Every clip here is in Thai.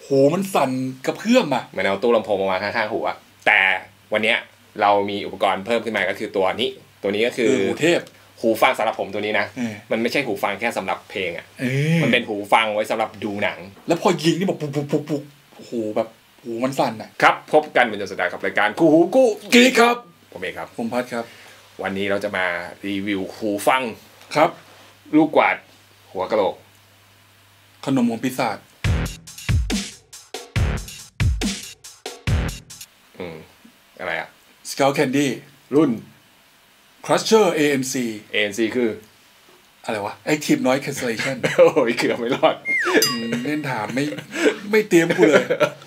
หูมันสั่นกระเพื่อมอ่ะเหมือนเอาตู้ลำโพงมาข้างๆหูอะแต่วันเนี้ยเรามีอุปกรณ์เพิ่มขึ้นมาก็คือตัวนี้ก็คือหูเทพหูฟังสำหรับผมตัวนี้นะมันไม่ใช่หูฟังแค่สำหรับเพลงอ่ะมันเป็นหูฟังไว้สำหรับดูหนังแล้วพอยิงนี่แบบปุ๊บหูแบบหูมันสั่นอ่ะครับพบกันเป็นจนสุดท้ายกับรายการคู่หูกู้กิ๊กครับผมเองครับผมพัดครับวันนี้เราจะมารีวิวหูฟังครับลูกกวาดหัวกะโหลกขนมของปีศาจอะไรอ่ะ Scout Candy รุ่น Crusher ANC คืออะไรวะ Active Noise Cancellation โอ้ยเกือบไม่รอดเล่นถามไม่เตรียมกูเลย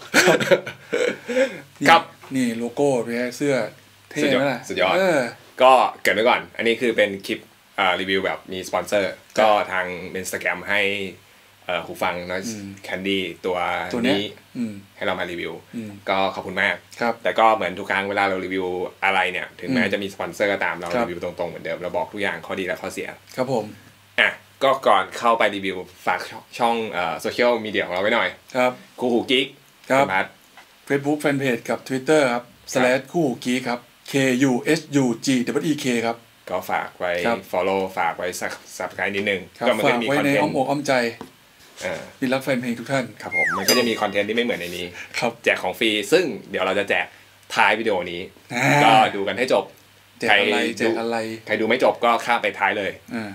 ครับนี่โลโก้เนี่ยเสื้อเท่ไหมล่ะสุดยอดก็เกิดไว้ก่อนอันนี้คือเป็นคลิปรีวิวแบบมีสปอนเซอร์ก็ทาง Instagram ให้หูฟัง Noise Candy ตัวนี้ให้เรามารีวิวก็ขอบคุณมากแต่ก็เหมือนทุกครั้งเวลาเรารีวิวอะไรเนี่ยถึงแม้จะมีสปอนเซอร์ก็ตามเรารีวิวตรงๆเหมือนเดิมเราบอกทุกอย่างข้อดีและข้อเสียครับผมก็ก่อนเข้าไปรีวิวฝากช่องโซเชียลมีเดียของเราไว้หน่อยครับคู่หูกิ๊กครับ Facebook Fanpage กับ Twitter ครับ/คู่หูกิ๊กครับ KUHUGEK ครับก็ฝากไว้ follow ฝากไว้ subscribe นิดนึงก็มันก็มีคอนเทนต์อ้อมใจมีรักแฟนเพลงทุกท่านครับผมมันก็จะมีคอนเทนต์ที่ไม่เหมือนในนี้ครับแจกของฟรีซึ่งเดี๋ยวเราจะแจกท้ายวิดีโอนี้ก็ดูกันให้จบแจกอะไรใครดูไม่จบก็ข้ามไปท้ายเลย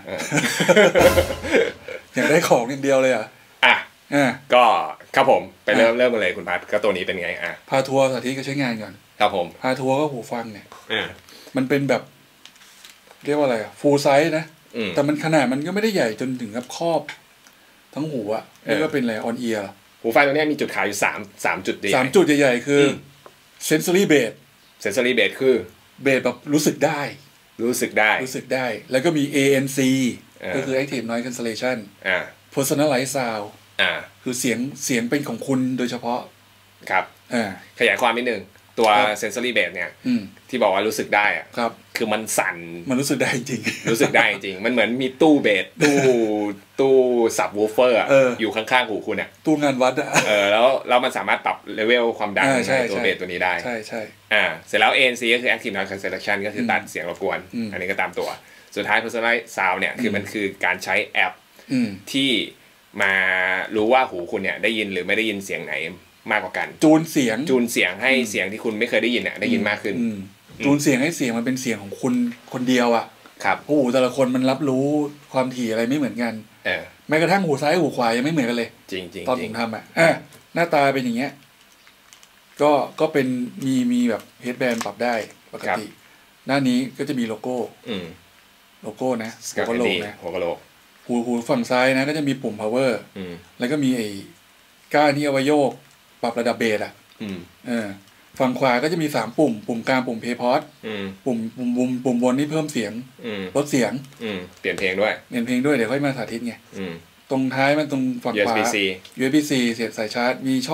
อยากได้ของอย่างเดียวเลยก็ครับผมไปเริ่มกันเลยคุณพัดก็ตัวนี้เป็นไงพาทัวร์สาธิตก็ใช้งานก่อนครับผมพาทัวร์ก็หูฟังเนี่ยมันเป็นแบบเรียกว่าอะไรฟูลไซส์นะแต่มันขนาดมันก็ไม่ได้ใหญ่จนถึงกับครอบทั้งหูอ่ะนี่ก็เป็นอะไรออนเอียร์หูฟังตัวนี้มีจุดขายอยู่3จุดใหญ่ 3จุดใหญ่ๆคือ sensory bass sensory bass คือเบสแบบรู้สึกได้แล้วก็มี ANC ก็คือ active noise cancellation personalized sound คือเสียงเป็นของคุณโดยเฉพาะครับขยายความนิดนึงตัว sensory bass เนี่ยที่บอกว่ารู้สึกได้อะคือมันสั่นมันรู้สึกได้จริงรู้สึกได้จริงมันเหมือนมีตู้เบสตู้ซับวูฟเฟอร์อยู่ข้างๆหูคุณอ่ะตู้งานวัดอ่ะแล้วมันสามารถปรับเลเวลความดังในตัวเบสตัวนี้ได้ใช่เสร็จแล้ว ANC ก็คือ active noise cancellation ก็คือตัดเสียงรบกวนอันนี้ก็ตามตัวสุดท้าย personalized sound เนี่ยคือมันคือการใช้แอปที่มารู้ว่าหูคุณเนี่ยได้ยินหรือไม่ได้ยินเสียงไหนมากกว่ากันจูนเสียงให้เสียงที่คุณไม่เคยได้ยินได้ยินมากขึ้นจูนเสียงให้เสียงมันเป็นเสียงของคุณคนเดียวอ่ะครับหูแต่ละคนมันรับรู้ความถี่อะไรไม่เหมือนกันแม้กระทั่งหูซ้ายหูขวายังไม่เหมือนกันเลยจริงตอนผมทำหน้าตาเป็นอย่างเงี้ยก็เป็นมีแบบเฮดแบนปรับได้ปกติหน้านี้ก็จะมีโลโก้นะหัวกะโหลกนะหัวกะโหลกหูฝั่งซ้ายนะก็จะมีปุ่ม power แล้วก็มีไอ้ก้านที่เอาไว้โยกปรับระดับเบสฝั่งขวาก็จะมี3ปุ่มกลางปุ่มเพย์พอดปุ่มบนนี่เพิ่มเสียงลดเสียงเปลี่ยนเพลงด้วยเดี๋ยวค่อยมาสาธิตไงตรงท้ายมันตรงฝั่งขวา USB-C เสียบสายชาร์จมีช่อง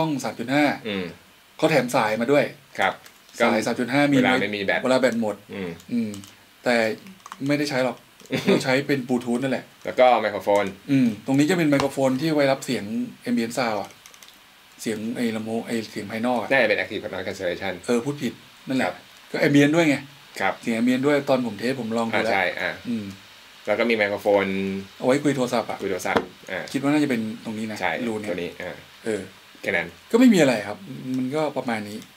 3.5เขาแถมสายมาด้วยครับสาย 3.5 มีเวลาไม่มีแบตเวลาแบตหมดแต่ไม่ได้ใช้หรอกเราใช้เป็นบลูทูธนั่นแหละแล้วก็ไมโครโฟนตรงนี้จะเป็นไมโครโฟนที่ไว้รับเสียง ambient sound อ่ะเสียงไอ้ลำโพงไอ้เสียงภายนอกน่าจะเป็น active noise cancellation พูดผิดนั่นแหละก็ ambient ด้วยไงครับเสียง ambient ด้วยตอนผมเทสผมลองดูแล้วใช่แล้วก็มีไมโครโฟนเอาไว้คุยโทรศัพท์คิดว่าน่าจะเป็นตรงนี้นะรูนี้ตัวนี้แค่นั้นก็ไม่มีอะไรครับมันก็ประมาณนี้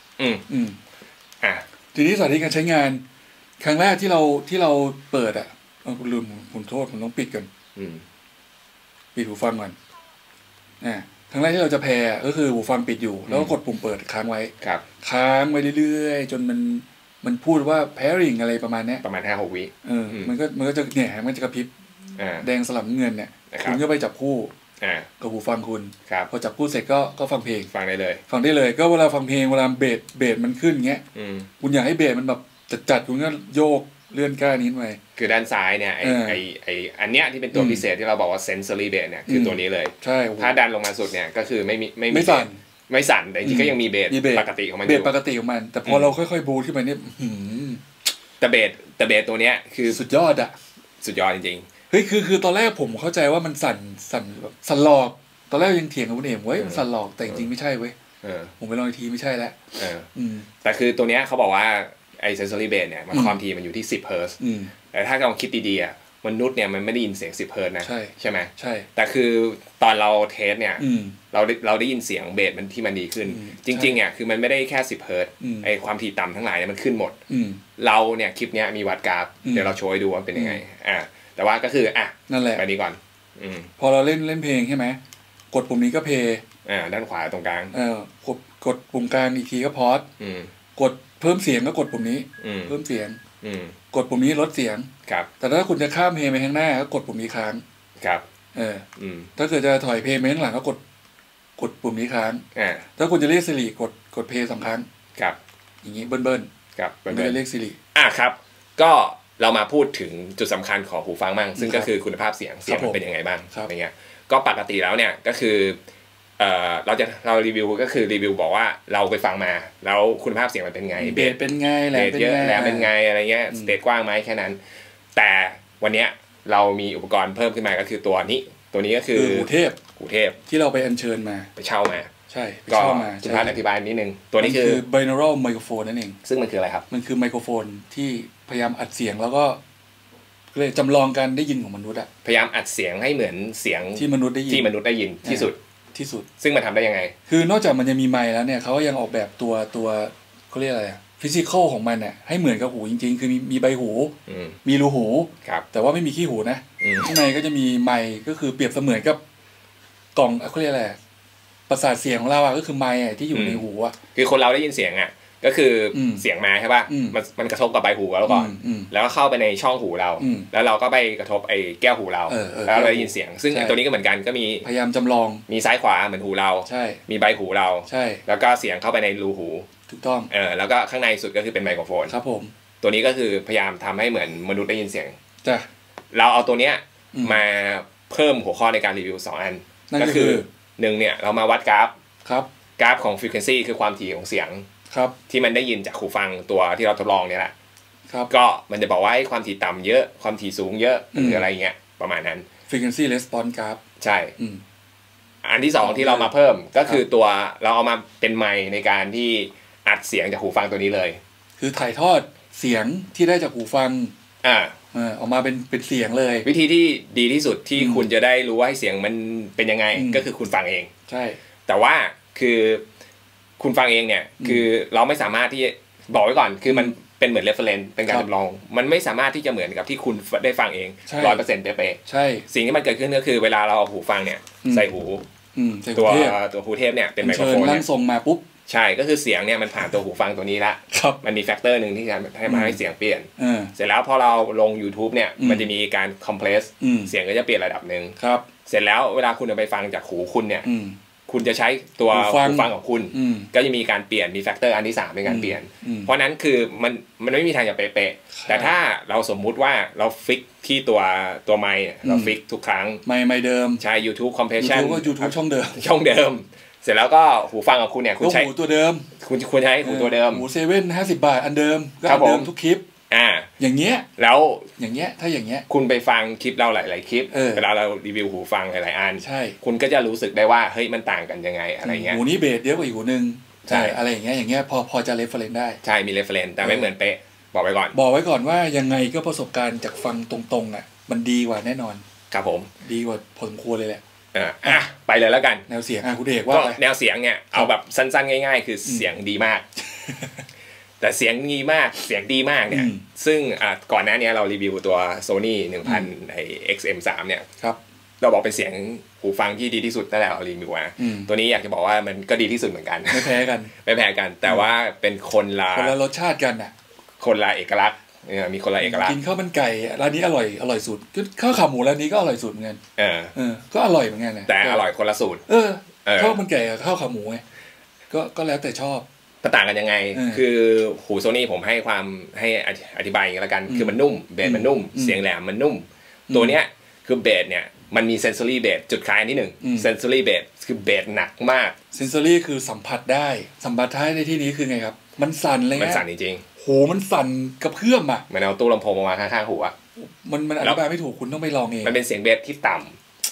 ทีนี้สาธิตการใช้งานครั้งแรกที่เราเปิดลืมผมโทษผมต้องปิดก่อนปิดหูฟังก่อนครั้งแรกที่เราจะแพร์ก็คือหูฟังปิดอยู่แล้วก็กดปุ่มเปิดค้างไว้ค้างไว้เรื่อยๆจนมันพูดว่า pairing อะไรประมาณนี้ประมาณ 5-6 วิมันก็จะเนี่ยมันจะกระพริบแดงสลับเงินเนี่ยคุณก็ไปจับคู่กับหูฟังคุณพอจับคู่เสร็จก็ฟังเพลงฟังได้เลยก็เวลาฟังเพลงเวลาเบสมันขึ้นเงี้ยคุณอยากให้เบสมันแบบจัดคุณก็โยกเลื่อนก้านนี้ไปคือด้านซ้ายเนี่ยไออันเนี้ยที่เป็นตัวพิเศษที่เราบอกว่า sensory bass เนี่ยคือตัวนี้เลยใช่ถ้าดันลงมาสุดเนี่ยก็คือไม่สั่นแต่จริงก็ยังมีเบสปกติของมันเบสปกติของมันแต่พอเราค่อยๆบูทขึ้นไปเนี่ยแต่เบสตัวเนี้ยคือสุดยอดสุดยอดจริงๆเฮ้ยคือตอนแรกผมเข้าใจว่ามันสั่นหลอกตอนแรกยังเถียงกับคุณเอ๋เว้ยมันสั่นหลอกแต่จริงๆไม่ใช่เว้ยผมไปลองอีกทีไม่ใช่แล้วแต่คือตัวเนี้ยเขาบอกว่าไอ้ sensory base เนี่ยมันความถี่มันอยู่ที่10 เฮิร์ตซ์แต่ถ้าลองคิดดีๆอ่ะมนุษย์เนี่ยมันไม่ได้ยินเสียง10 เฮิร์ตซ์นะใช่ไหมใช่แต่คือตอนเราเทสเนี่ยเราได้ยินเสียงเบสมันที่มันดีขึ้นจริงๆเนี่ยคือมันไม่ได้แค่10 เฮิร์ตซ์ไอ้ความถี่ต่ำทั้งหลายเนี่ยมันขึ้นหมดเราเนี่ยคลิปเนี้ยมีวัดกราฟเดี๋ยวเราโชว์ให้ดูว่าเป็นยังไงแต่ว่าก็คือนั่นแหละไปนี้ก่อนพอเราเล่นเพลงใช่ไหมกดปุ่มนี้ก็เพย์ด้านขวาตรงกลางกดปุ่มกลางอีกทีก็พอสกดเพิ่มเสียงก็กดปุ่มนี้เพิ่มเสียงกดปุ่มนี้ลดเสียงแต่ถ้าคุณจะข้ามเพลงไปข้างหน้าก็กดปุ่มนี้ค้างถ้าเกิดจะถอยเพลงไปข้างหลังก็กดปุ่มนี้ค้างถ้าคุณจะเรียกซิริกดเพลง2 ครั้งอย่างนี้เบิ้ลมันจะเรียกซิริครับก็เรามาพูดถึงจุดสำคัญของหูฟังบ้างซึ่งก็คือคุณภาพเสียงมันเป็นยังไงบ้างอะไรเงี้ยก็ปกติแล้วเนี่ยก็คือเรารีวิวก็คือรีวิวบอกว่าเราไปฟังมาแล้วคุณภาพเสียงมันเป็นไงเบสเป็นไงแหลมเยอะแหลมเป็นไงอะไรเงี้ยสเตจกว้างไหมแค่นั้นแต่วันเนี้ยเรามีอุปกรณ์เพิ่มขึ้นมาก็คือตัวนี้ก็คือหูเทพที่เราไปอัญเชิญมาไปเช่ามาใช่ก็คุณพาอธิบายนิดนึงตัวนี้คือ binaural microphone นั่นเองซึ่งมันคืออะไรครับมันคือไมโครโฟนที่พยายามอัดเสียงแล้วก็เลยจำลองการได้ยินของมนุษย์อะพยายามอัดเสียงให้เหมือนเสียงที่มนุษย์ได้ยินที่สุดซึ่งมันทำได้ยังไงคือนอกจากมันจะมีไมค์แล้วเนี่ยเขาก็ยังออกแบบตัวเขาเรียกอะไรฟิสิกอลของมันเนี่ยให้เหมือนกับหูจริงๆคือมีใบหูมีรูหูแต่ว่าไม่มีขี้หูนะข้างในก็จะมีไมค์ก็คือเปรียบเสมือนกับกล่องเขาเรียกอะไรประสาทเสียงของเราอะก็คือไมค์ที่อยู่ในหูอะคือคนเราได้ยินเสียงอะก็คือเสียงมาใช่ป่ะมันกระทบกับใบหูเราก่อนแล้วก็เข้าไปในช่องหูเราแล้วเราก็ไปกระทบไอ้แก้วหูเราแล้วเราได้ยินเสียงซึ่งตัวนี้ก็เหมือนกันก็มีพยายามจำลองมีซ้ายขวาเหมือนหูเรามีใบหูเราแล้วก็เสียงเข้าไปในรูหูถูกต้องแล้วก็ข้างในสุดก็คือเป็นไมโครโฟนครับผมตัวนี้ก็คือพยายามทำให้เหมือนมนุษย์ได้ยินเสียงจ้ะเราเอาตัวเนี้ยมาเพิ่มหัวข้อในการรีวิว2 อันก็คือ1เนี่ยเรามาวัดกราฟของ frequency คือความถี่ของเสียงที่มันได้ยินจากหูฟังตัวที่เราทดลองเนี่ยแหละก็มันจะบอกว่าความถี่ต่ำเยอะความถี่สูงเยอะหรืออะไรเงี้ยประมาณนั้น frequency response graph ใช่อันที่2ที่เรามาเพิ่มก็คือตัวเราเอามาเป็นไมค์ในการที่อัดเสียงจากหูฟังตัวนี้เลยคือถ่ายทอดเสียงที่ได้จากหูฟังออกมาเป็นเสียงเลยวิธีที่ดีที่สุดที่คุณจะได้รู้ว่าเสียงมันเป็นยังไงก็คือคุณฟังเองใช่แต่ว่าคือคุณฟังเองเนี่ยคือเราไม่สามารถที่บอกไว้ก่อนคือมันเป็นเหมือน reference เป็นการจำลองมันไม่สามารถที่จะเหมือนกับที่คุณได้ฟังเอง 100% เป๊ะใช่สิ่งที่มันเกิดขึ้นก็คือเวลาเราเอาหูฟังเนี่ยใส่หูตัวหูเทพเนี่ยเป็นไมโครโฟนร่างทรงมาปุ๊บใช่ก็คือเสียงเนี่ยมันผ่านตัวหูฟังตัวนี้ละมันมีแฟกเตอร์นึงที่จะให้เสียงเปลี่ยนเสร็จแล้วพอเราลง YouTube เนี่ยมันจะมีการคอมเพรสเสียงก็จะเปลี่ยนระดับนึงเสร็จแล้วเวลาคุณเอาไปฟังจากหูคุณเนี่ยคุณจะใช้ตัวหูฟังของคุณก็จะมีการเปลี่ยนมีแฟกเตอร์อันที่3ในการเปลี่ยนเพราะนั้นคือมันไม่มีทางจะเป๊ะๆแต่ถ้าเราสมมุติว่าเราฟิกที่ตัวไมค์เราฟิกทุกครั้งไมค์เดิมใช้ YouTube compression YouTube ช่องเดิมเสร็จแล้วก็หูฟังของคุณเนี่ยคุณใช้หูตัวเดิมคุณใช้หูตัวเดิมหูเซเว่น50 บาทอันเดิมก็อันเดิมทุกคลิปอย่างเงี้ยแล้วอย่างเงี้ยถ้าอย่างเงี้ยคุณไปฟังคลิปเราหลายๆคลิปเวลาเรารีวิวหูฟังหลายๆอันใช่คุณก็จะรู้สึกได้ว่าเฮ้ยมันต่างกันยังไงอะไรเงี้ยหูนี้เบสเยอะกว่าอีกหูนึงใช่อะไรอย่างเงี้ยพอจะเรฟเฟรนซ์ได้ใช่มีเรฟเฟรนซ์แต่ไม่เหมือนเป๊ะบอกไว้ก่อนว่ายังไงก็ประสบการณ์จากฟังตรงๆอ่ะมันดีกว่าแน่นอนครับผมดีกว่าพอสมควรเลยแหละไปเลยแล้วกันแนวเสียงคุณเอกว่าแนวเสียงเนี่ยเอาแบบสั้นๆง่ายๆคือเสียงดีมากแต่เสียงดีมากเนี่ยซึ่งก่อนหน้านี้เรารีวิวตัว Sony 1000 ไอ้ XM3 เนี่ยเราบอกเป็นเสียงหูฟังที่ดีที่สุดตั้งแต่เรารีวิวมาตัวนี้อยากจะบอกว่ามันก็ดีที่สุดเหมือนกันไม่แพ้กันแต่ว่าเป็นคนละรสชาติกันอ่ะคนละเอกลักษณ์มีคนละเอกลักษณ์กินข้าวมันไก่ร้านนี้อร่อยสุดข้าวขาหมูร้านนี้ก็อร่อยสุดเหมือนกันก็อร่อยเหมือนกันนะแต่อร่อยคนละสูตรข้าวมันไก่กับข้าวขาหมูไงก็แล้วแต่ชอบต่างกันยังไงคือหูโซนี่ผมให้อธิบายอย่างนี้แล้วกันคือมันนุ่มเบสมันนุ่มเสียงแหลมมันนุ่มตัวเนี้ยคือเบสเนี่ยมันมีเซนซอรี่เบสจุดคล้ายนิดหนึ่งเซนซอรี่เบสคือเบสหนักมากเซนซอรี่คือสัมผัสได้ในที่นี้คือไงครับมันสั่นเลยมันสั่นจริงๆโหมันสั่นกระเพื่อมมันเอาตู้ลำโพงมาข้างๆหูมันอธิบายไม่ถูกคุณต้องไปลองเองมันเป็นเสียงเบสที่ต่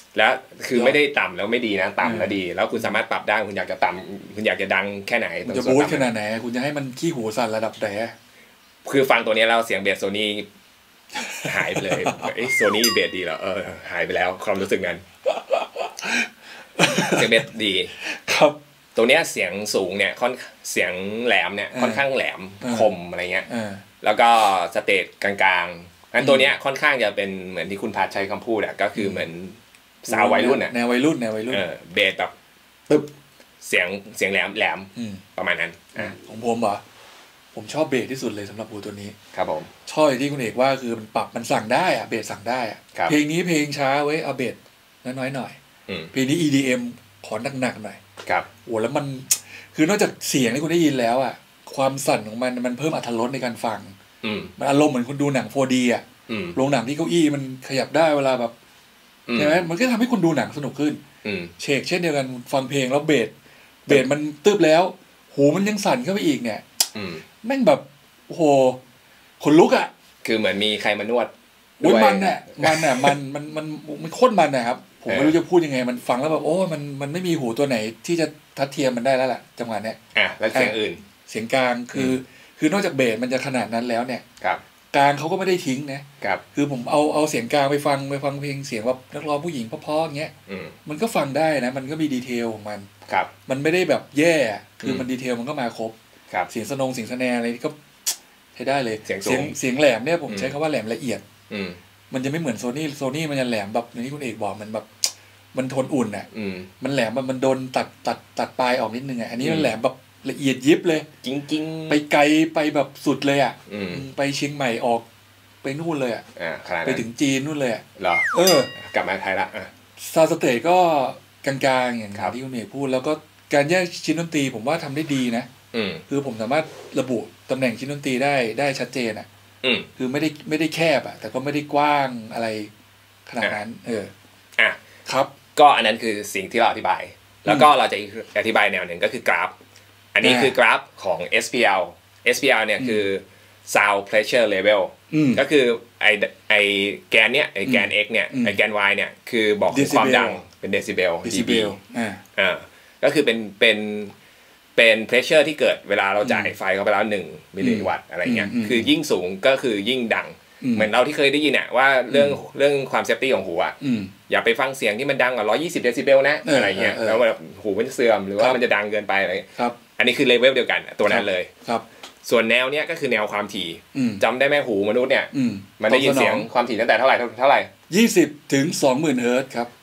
แล้วคือไม่ได้ต่ำแล้วไม่ดีนะต่ำแล้วดีแล้วคุณสามารถปรับได้คุณอยากจะต่ำคุณอยากจะดังแค่ไหนคุณจะบู๊ขนาดไหนคุณจะให้มันขี้หูสั่นระดับไหนคือฟังตัวนี้แล้วเสียงเบสโซนี่หายไปเลยโซนี่เบสดีเหรอหายไปแล้วความรู้สึกนั้นเสียงเบสดีครับตัวเนี้ยเสียงสูงเนี่ยเสียงแหลมเนี่ยค่อนข้างแหลมคมอะไรเงี้ยแล้วก็สเตจกลางๆงั้นตัวเนี้ยค่อนข้างจะเป็นเหมือนที่คุณพัดใช้คำพูดอ่ะก็คือเหมือนสาววัยรุ่นอ่ะแนววัยรุ่นเบสแบบตึ๊บเสียงแหลมประมาณนั้นของผมเหรอผมชอบเบสที่สุดเลยสำหรับหูตัวนี้ครับผมชอบที่คุณเอกว่าคือมันปรับมันสั่งได้อะเบสสั่งได้อะเพลงนี้เพลงช้าไว้เอาเบสน้อยหน่อยเพลงนี้ EDM ขอหนักๆหน่อยครับโอ้แล้วมันคือนอกจากเสียงที่คุณได้ยินแล้วอ่ะความสั่นของมันเพิ่มอรรถรสในการฟังมันอารมณ์เหมือนคุณดูหนัง 4D อ่ะโรงหนังที่เก้าอี้มันขยับได้เวลาแบบใช่ไหมมันก็ทำให้คุณดูหนังสนุกขึ้นเช่นเดียวกันฟังเพลงแล้วเบสมันตึบแล้วหูมันยังสั่นเข้าไปอีกเนี่ยแม่งแบบโอ้โหขนลุกอ่ะคือเหมือนมีใครมานวดมันโคตรมันนะครับผมไม่รู้จะพูดยังไงมันฟังแล้วแบบโอ้มันไม่มีหูตัวไหนที่จะทัดเทียมมันได้แล้วล่ะจังหวะเนี้ยแล้วเสียงอื่นเสียงกลางคือนอกจากเบสมันจะขนาดนั้นแล้วเนี่ยกลางเขาก็ไม่ได้ทิ้งนะครับคือผมเอาเสียงกลางไปฟังเพลงเสียงแบบนักร้องผู้หญิงเพราะๆอย่างเงี้ยมันก็ฟังได้นะมันก็มีดีเทลของมันมันไม่ได้แบบแย่คือมันดีเทลมันก็มาครบเสียงสนงเสียงแสดงอะไรก็ใช้ได้เลยเสียงแหลมเนี่ยผมใช้คำว่าแหลมละเอียดมันจะไม่เหมือนโซนี่มันจะแหลมแบบอย่างที่คุณเอกบอกมันแบบมันทนอุ่นอ่ะมันแหลมมันโดนตัดปลายออกนิดนึงอ่ะอันนี้มันแหลมแบบละเอียดยิบเลยจริงไปไกลไปแบบสุดเลยอ่ะไปเชียงใหม่ออกไปนู่นเลยอ่ะไปถึงจีนนู่นเลยอ่ะเหรอกลับมาไทยละซาสเตย์ก็กลางๆอย่างที่คุณเอกพูดแล้วก็การแยกชิ้นดนตรีผมว่าทำได้ดีนะคือผมสามารถระบุตำแหน่งชิ้นดนตรีได้ชัดเจนอ่ะคือไม่ได้แคบอ่ะแต่ก็ไม่ได้กว้างอะไรขนาดนั้นครับก็อันนั้นคือสิ่งที่เราอธิบายแล้วก็เราจะอธิบายแนวหนึ่งก็คือกราฟอันนี้คือกราฟของ SPL เนี่ยคือ Sound Pressure Level ก็คือไอแกนเนี้ยไอแกน X เนี่ยไอแกน Y เนี่ยคือบอกความดังเป็นเดซิเบล dB ก็คือเป็น pressure ที่เกิดเวลาเราจ่ายไฟเข้าไปแล้ว1มิลลิวัตต์อะไรเงี้ยคือยิ่งสูงก็คือยิ่งดังเหมือนเราที่เคยได้ยินเนี่ยว่าเรื่องความเซฟตี้ของหูอ่ะอย่าไปฟังเสียงที่มันดังกว่า120เดซิเบลนะอะไรเงี้ยแล้วแบบหูมันจะเสื่อมหรือว่ามันจะดังเกินไปอะไรอันนี้คือเลเวลเดียวกันตัวนั้นเลยส่วนแนวเนี้ยก็คือแนวความถี่จำได้ไหมหูมนุษย์เนี่ยมันได้ยินเสียงความถี่ตั้งแต่เท่าไหร่ 20ถึง 20,000 เฮิร์ตซ์ครับ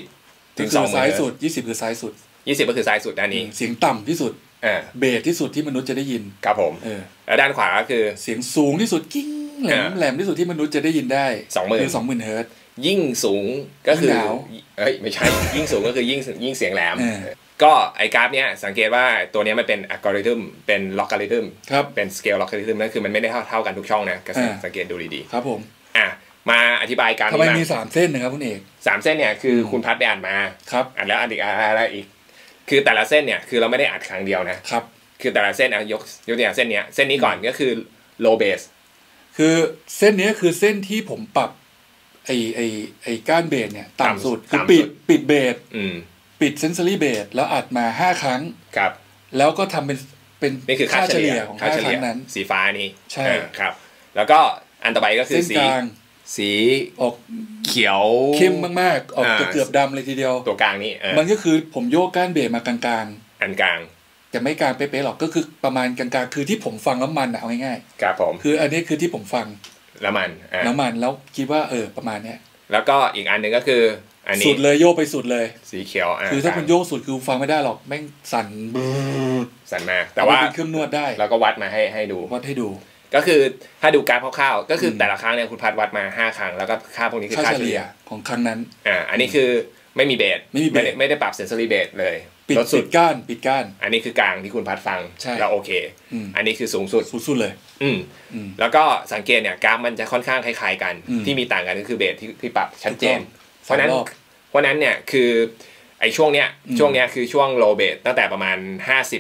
20ถึง 20,000 ซ้ายสุด20คือซ้ายสุด 20ก็คือซ้ายสุดด้านนี้เสียงต่ำที่สุดเบสที่สุดที่มนุษย์จะได้ยินครับผมแล้วด้านขวาก็คือเสียงสูงที่สุดกิ้งแหลมที่สุดที่มนุษย์จะได้ยินได้คือ 20,000 เฮิร์ตซ์ยิ่งสูงก็คือไม่ใช่ยิ่งสูงก็คือยิ่งเสียงแหลมก็ไอกราฟเนี้ยสังเกตว่าตัวนี้มันเป็นอัลกอริทึมเป็นล็อกการิทึมเป็นสเกลล็อกการิทึมนั่นคือมันไม่ได้เท่ากันทุกช่องนะก็สังเกตดูดีๆครับผมมาอธิบายการทำไมมี3เส้นนะครับคุณเอก 3เส้นเนี่ยคือคุณพัดไปอ่านมาอ่านแล้วอ่านอีกคือแต่ละเส้นเนี่ยคือเราไม่ได้อัดครั้งเดียวนะครับคือแต่ละเส้นยกตัวอย่างเส้นนี้ก่อนก็คือ low bass คือเส้นนี้คือเส้นที่ผมปรับไอ้ก้านเบสเนี่ยต่ำสุดคือปิดเบสปิดเซนซอรี่เบสแล้วอัดมา5ครั้งครับแล้วก็ทำเป็นนี่คือค่าเฉลี่ยของ5ครั้งนั้นสีฟ้านี้ใช่ครับแล้วก็อันต่อไปก็คือสีออกเขียวเข้มมากๆออกเกือบดำเลยทีเดียวตัวกลางนี้มันก็คือผมโยกก้านเบสมากลางๆอันกลางแต่ไม่กลางเป๊ะๆหรอกก็คือประมาณกลางๆคือที่ผมฟังแล้วมันเอาง่ายๆครับผมคืออันนี้คือที่ผมฟังแล้วมันแล้วคิดว่าประมาณเนี้ยแล้วก็อีกอันนึงก็คืออันนี้สุดเลยโยกไปสุดเลยสีเขียวคือถ้ามันโยกสุดคือฟังไม่ได้หรอกแม่งสั่นมากแต่ว่าเป็นเครื่องนวดได้แล้วก็วัดมาให้ดูก็คือถ้าดูกราฟคร่าวๆก็คือแต่ละครั้งเนี่ยคุณพัดวัดมา5ครั้งแล้วก็ค่าพวกนี้คือค่าเฉลี่ยของครั้งนั้นอันนี้คือไม่มีเบสไม่ได้ปรับเซนซอรี่เบสเลยปิดก้านอันนี้คือกลางที่คุณพัดฟังแล้วโอเคอันนี้คือสูงสุดเลยแล้วก็สังเกตเนี่ยกราฟมันจะค่อนข้างคล้ายๆกันที่มีต่างกันก็คือเบสที่ปรับชัดเจนเพราะนั้นเนี่ยคือไอ้ช่วงเนี้ยคือช่วงโลเบสตั้งแต่ประมาณ50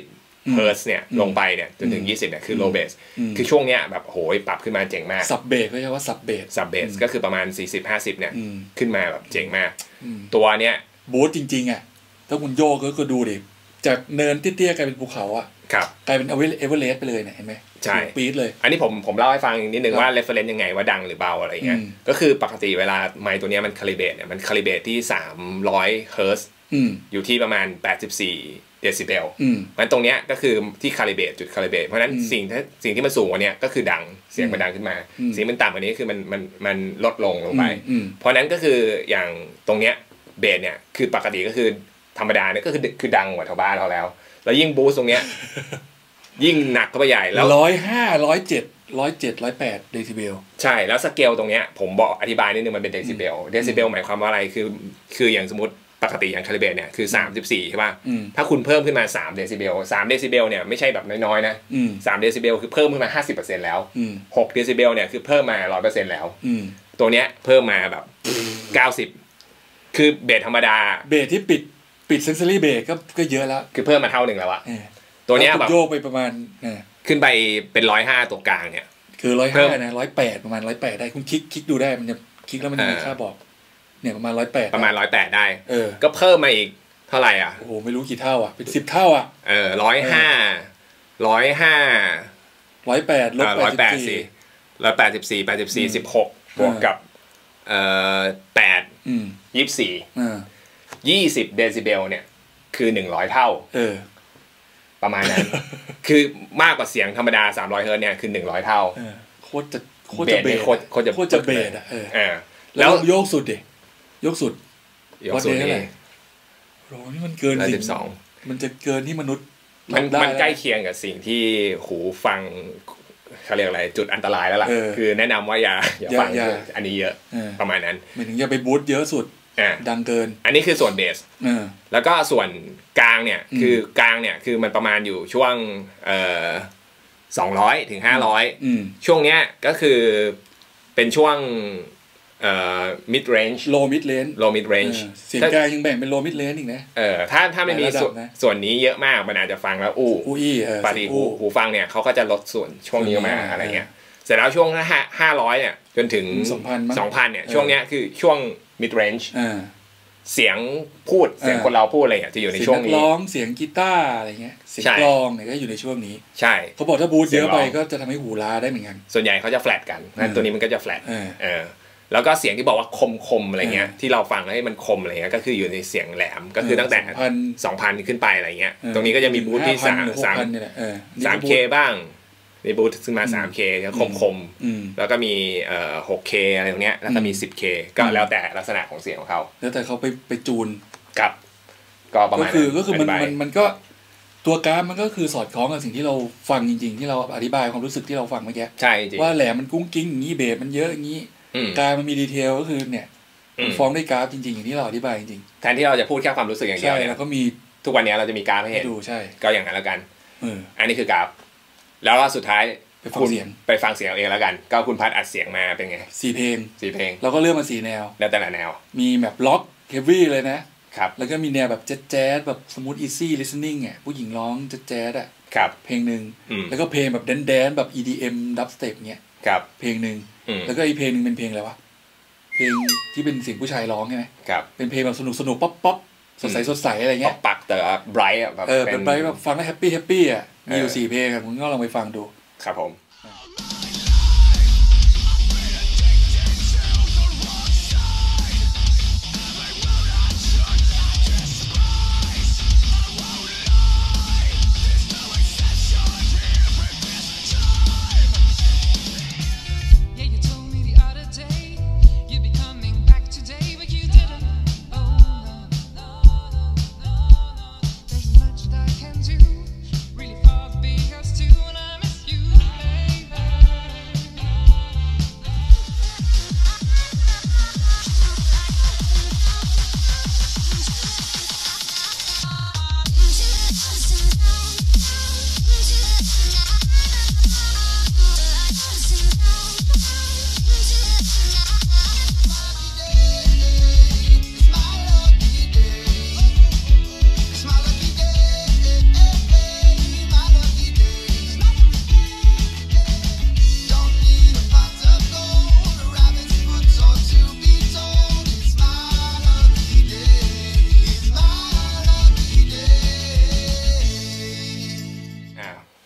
เฮิร์ตซ์เนี่ยลงไปเนี่ยจนถึง20เนี่ยคือโลเบสคือช่วงเนี้ยแบบโหยปรับขึ้นมาเจ๋งมากซับเบสก็เรียกว่าซับเบสก็คือประมาณ40-50เนี่ยขึ้นมาแบบเจ๋งมากตัวเนี้ยบูทจริงๆอ่ะถ้าคุณโยกก็ดูดิจากเนินเตี้ยๆกลายเป็นภูเขาอ่ะกลายเป็นเอเวอเรสต์ไปเลยเนี่ยเห็นไหมใช่ปี๊ดเลยอันนี้ผมเล่าให้ฟังนิดนึงว่าเรฟเฟอเรนซ์ยังไงว่าดังหรือเบาอะไรเงี้ยก็คือปกติเวลาไมค์ตัวนี้มันคาลิเบรตเนี่ยมันคาลิเบรตที่300เฮิร์ตซ์อยู่ที่ประมาณ84เดซิเบลมันตรงเนี้ยก็คือที่คาลิเบรตจุดคาลิเบรตเพราะฉะนั้นสิ่งที่มันสูงกว่านี้ก็คือดังเสียงมันดังขึ้นมาสิ่งมันต่ำกว่านี้คือมันลดลงไปเพราะนั้นก็คืออย่างตรงเนี้ยเบสเนี่ยคือปกติก็คือธรรมดาเนี่ยก็คือดังกว่าแถวบ้านเราแล้วยิ่งบูสตรงเนี้ยยิ่งหนักเข้าไปใหญ่แล้ว 105 107 108เดซิเบลใช่แล้วสเกลตรงเนี้ยผมบอกอธิบายนิดนึงมันเป็นเดซิเบลหมายความว่าอะไรคืออย่างสมมติปกติอย่างคาลิเบรตเนี่ยคือ34ใช่ป่ะถ้าคุณเพิ่มขึ้นมา3เดซิเบล3เดซิเบลเนี่ยไม่ใช่แบบน้อยๆนะ3เดซิเบลคือเพิ่มขึ้นมา 50% แล้ว6เดซิเบลเนี่ยคือเพิ่มมา 100% แล้วตัวเนี้ยเพิ่มมาแบบ90คือเบสธรรมดาเบสที่ปิดเซนซอรี่เบสก็เยอะแล้วคือเพิ่มมาเท่านึงแล้วอะตัวเนี้ยแบบโยกไปประมาณขึ้นไปเป็น105ตัวกลางเนี่ยคือ105นะ108ประมาณ108ได้คุณคลิกดูได้มันจะคลิกแล้วมันจะมีค่าบอกเนี่ยประมาณ108 ประมาณ108ได้ก็เพิ่มมาอีกเท่าไหร่อ่ะโอ้โหไม่รู้กี่เท่าอ่ะเป็น10เท่าอ่ะ 105 108 ลบ 184 16บวกกับ8 24 20เดซิเบลเนี่ยคือ100เท่าประมาณนั้นคือมากกว่าเสียงธรรมดา300เฮิร์ตซ์เนี่ยคือ100เท่าโคตรจะเบสโคตรจะเบสอ่ะแล้วโยกสุดดิยกสุดวัดได้เท่าไหร่โหนี่มันเกิน12มันจะเกินที่มนุษย์มันใกล้เคียงกับสิ่งที่หูฟังเขาเรียกอะไรจุดอันตรายแล้วล่ะคือแนะนำว่าอย่าฟังอันนี้เยอะประมาณนั้นไม่ถึงอย่าไปบูทเยอะสุดดังเกินอันนี้คือส่วนเบสแล้วก็ส่วนกลางเนี่ยคือกลางเนี่ยคือมันประมาณอยู่ช่วง200 ถึง 500ช่วงเนี้ยก็คือเป็นช่วงmid range low mid range เสียงกลางยังแบ่งเป็น low mid range อีกนะถ้าไม่มีส่วนนี้เยอะมากมันอาจจะฟังแล้วปกติหูฟังเนี่ยเขาก็จะลดส่วนช่วงนี้มาอะไรเงี้ยเสร็จแล้วช่วง500เนี่ยจนถึง 2,000 เนี่ยช่วงเนี้ยคือช่วง mid range เสียงพูดเสียงคนเราพูดอะไรจะอยู่ในช่วงนี้เสียงร้องเสียงกีตาร์อะไรเงี้ยเสียงกลองเนี่ยก็อยู่ในช่วงนี้ใช่เขาบอกถ้าบูทเยอะไปก็จะทำให้หูล้าได้เหมือนกันส่วนใหญ่เขาจะแฟลตกันงั้นตัวนี้มันก็จะแฟลตแล้วก็เสียงที่บอกว่าคมอะไรเงี้ยที่เราฟังแล้วให้มันคมอะไรเงี้ยก็คืออยู่ในเสียงแหลมก็คือตั้งแต่ 2,000 ขึ้นไปอะไรเงี้ยตรงนี้ก็จะมีบูทที่3K บ้างมีบูทขึ้นมา 3K คมแล้วก็มี 6K อะไรตรงเนี้ยแล้วก็มี 10K ก็แล้วแต่ลักษณะของเสียงของเขาแล้วแต่เขาไปจูนกับก็ประมาณก็คือมันก็ตัวกราฟมันก็คือสอดคล้องกับสิ่งที่เราฟังจริงๆที่เราอธิบายความรู้สึกที่เราฟังเมื่อกี้ใช่จริงว่าแหลมมันกุ้งกิ้งอย่างนี้เบสมันเยอะอย่างนี้กราฟมันมีดีเทลก็คือเนี่ยฟ้องด้วยกราฟจริงๆอย่างที่เราอธิบายจริงๆแทนที่เราจะพูดแค่ความรู้สึกอย่างเดียวเนี่ยแล้วก็มีทุกวันนี้เราจะมีกราฟให้เห็นดูใช่ก็อย่างนั้นแล้วกันอันนี้คือกราฟแล้วสุดท้ายคุณไปฟังเสียงเองแล้วกันก็คุณพัดอัดเสียงมาเป็นไง 4 เพลงเราก็เลือกมา4 แนวแล้วแต่ละแนวมีแบบล็อกเฮฟวี่เลยนะครับแล้วก็มีแนวแบบแจ๊สแบบสมูทอีซี่ลิสติ้งอ่ะผู้หญิงร้องแจ๊สอ่ะเพลงนึงแล้วก็เพลงแบบแดนแบบ EDM ดับสเต็ปเงี้ยเพลงนึงแล้วก็อีกเพลงนึงเป็นเพลงอะไรวะเพลงที่เป็นเสียงผู้ชายร้องใช่ไหมเป็นเพลงแบบสนุกป๊อปสดใสอะไรเงี้ยปักแต่ไบรท์แบบเป็นไบรท์แบบฟังแล้วแฮปปี้อ่ะมีอยู่4 เพลงอ่ะคุณก็ลองไปฟังดูครับผม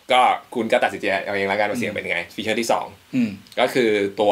ก็คุณก็ตัดสินใจเอาเองแล้วกันว่าเสียงเป็นยังไงฟีเจอร์ที่2ก็คือตัว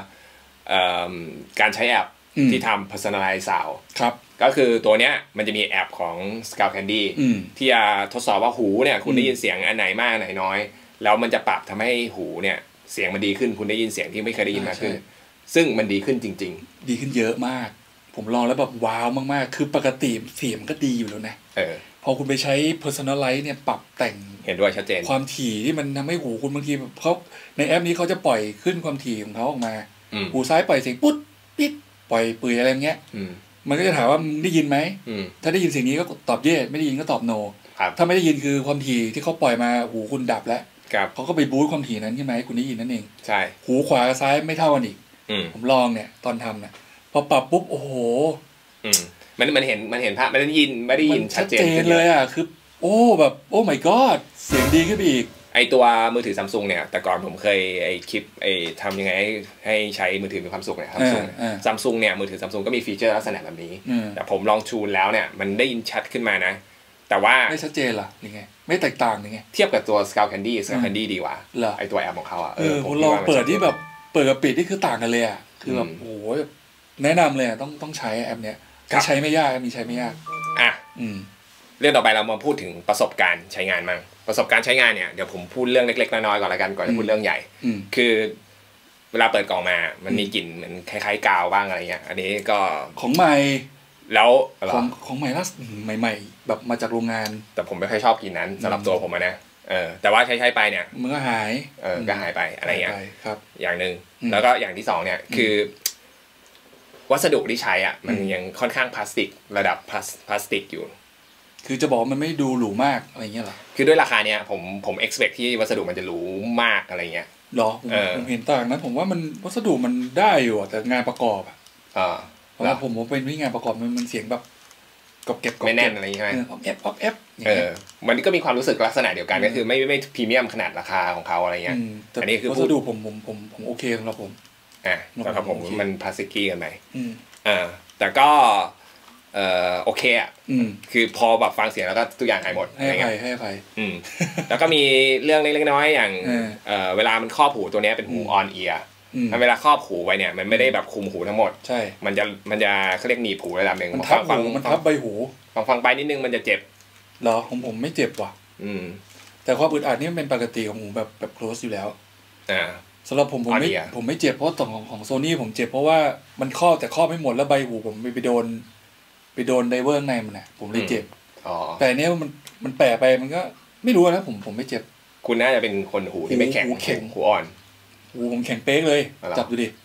การใช้แอปที่ทำ personalize sound ครับก็คือตัวเนี้ยมันจะมีแอปของ Skull Candy ที่จะทดสอบว่าหูเนี่ยคุณได้ยินเสียงอันไหนมากอันไหนน้อยแล้วมันจะปรับทำให้หูเนี่ยเสียงมันดีขึ้นคุณได้ยินเสียงที่ไม่เคยได้ยินมากขึ้นซึ่งมันดีขึ้นจริงๆดีขึ้นเยอะมากผมลองแล้วแบบว้าวมากๆคือปกติเสียงมันก็ดีอยู่แล้วนะพอคุณไปใช้ personalize เนี่ยปรับแต่งเห็นด้วยชัดเจนความถี่ที่มันทำให้หูคุณบางทีเขาในแอปนี้เขาจะปล่อยขึ้นความถี่ของเขาออกมาหูซ้ายปล่อยเสียงปุ๊ดปิดปล่อยปืยอะไรเงี้ยมันก็จะถามว่าได้ยินไหมถ้าได้ยินเสียงนี้ก็ตอบ yes ไม่ได้ยินก็ตอบ no ถ้าไม่ได้ยินคือความถี่ที่เขาปล่อยมาหูคุณดับแล้วเขาก็ไปบูสต์ความถี่นั้นขึ้นมาให้คุณได้ยินนั่นเองใช่หูขวากับซ้ายไม่เท่ากันอีกผมลองเนี่ยตอนทำเนี่ยพอปรับปุ๊บโอ้โหมันเห็นภาพไม่ได้ยินชัดเจนเลยอ่ะคือโอ้แบบโอ้ my god เสียงดีขึ้นอีกไอตัวมือถือ Samsung เนี่ยแต่ก่อนผมเคยไอคลิปไอทำยังไงให้ใช้มือถือมีความสุขเนี่ย Samsung เนี่ยมือถือ Samsung ก็มีฟีเจอร์ลักษณะแบบนี้แต่ผมลองชูนแล้วเนี่ยมันได้ยินชัดขึ้นมานะแต่ว่าไม่ชัดเจนหรอยังไงไม่แตกต่างยังไงเทียบกับตัว Skull Candy ดีกว่าไอตัวแอปของเขาอ่ะผมลองเปิดที่แบบเปิดกับปิดนี่คือต่างกันเลยอ่ะคือแบบโอ้โหแนะนำเลยต้องใช้แอปเนี้ยใช้ไม่ยากมีใช้ไม่ยากอ่ะเรื่องต่อไปเรามาพูดถึงประสบการณ์ใช้งานมั่งประสบการณ์ใช้งานเนี่ยเดี๋ยวผมพูดเรื่องเล็กๆน้อยๆก่อนละกันก่อนจะพูดเรื่องใหญ่คือเวลาเปิดกล่องมามันมีกลิ่นเหมือนคล้ายๆกาวบ้างอะไรเงี้ยอันนี้ก็ของใหม่แล้วของใหม่ล่าใหม่ๆแบบมาจากโรงงานแต่ผมไม่ค่อยชอบกลิ่นนั้นสำหรับตัวผมนะแต่ว่าใช้ไปเนี่ยมันก็หายก็หายไปอะไรเงี้ยครับอย่างนึงแล้วก็อย่างที่2เนี่ยคือวัสดุที่ใช้อ่ะมันยังค่อนข้างพลาสติกระดับพลาสติกอยู่คือจะบอกมันไม่ดูหรูมากอะไรเงี้ยหรอคือด้วยราคาเนี้ยผม expect ที่วัสดุมันจะหรูมากอะไรเงี้ยหรอผมเห็นต่างนะผมว่ามันวัสดุมันได้อยู่แต่งานประกอบอ่ะเพราะว่าผมเป็นวิงานประกอบมันเสียงแบบเก็บไม่แน่นอะไรใช่ไหมเอฟมันก็มีความรู้สึกลักษณะเดียวกันก็คือไม่พรีเมียมขนาดราคาของเขาอะไรเงี้ยอันนี้คือวัสดุผมโอเคสำหรับผมสำหรับผมมันพลาสติกกันไปแต่ก็โอเคอ่ะคือพอแบบฟังเสียงแล้วก็ทุกอย่างหายหมดให้อภัยแล้วก็มีเรื่องเล็กๆน้อยๆอย่างเวลามันครอบหูตัวนี้เป็นหูออนเอียร์เวลาครอบหูไว้เนี่ยมันไม่ได้แบบคุมหูทั้งหมดใช่มันจะเขาเรียกหนีบหูระดับหนึ่งมันทับใบหูฟังไปนิดนึงมันจะเจ็บเหรอของผมไม่เจ็บว่ะแต่ความอึดอัดนี่มันเป็นปกติของหูแบบ close อยู่แล้วสำหรับผมไม่เจ็บเพราะของโซนี่ผมเจ็บเพราะว่ามันครอบแต่ครอบไม่หมดแล้วใบหูผมไปโดนไดเวอร์ในมันน่ะผมเลยเจ็บแต่เนี้ยมันแปะไปมันก็ไม่รู้นะผมไม่เจ็บคุณน่าจะเป็นคนหูที่ไม่แข็งหูอ่อนหูผมแข็งเป๊กเลยจับดูดิ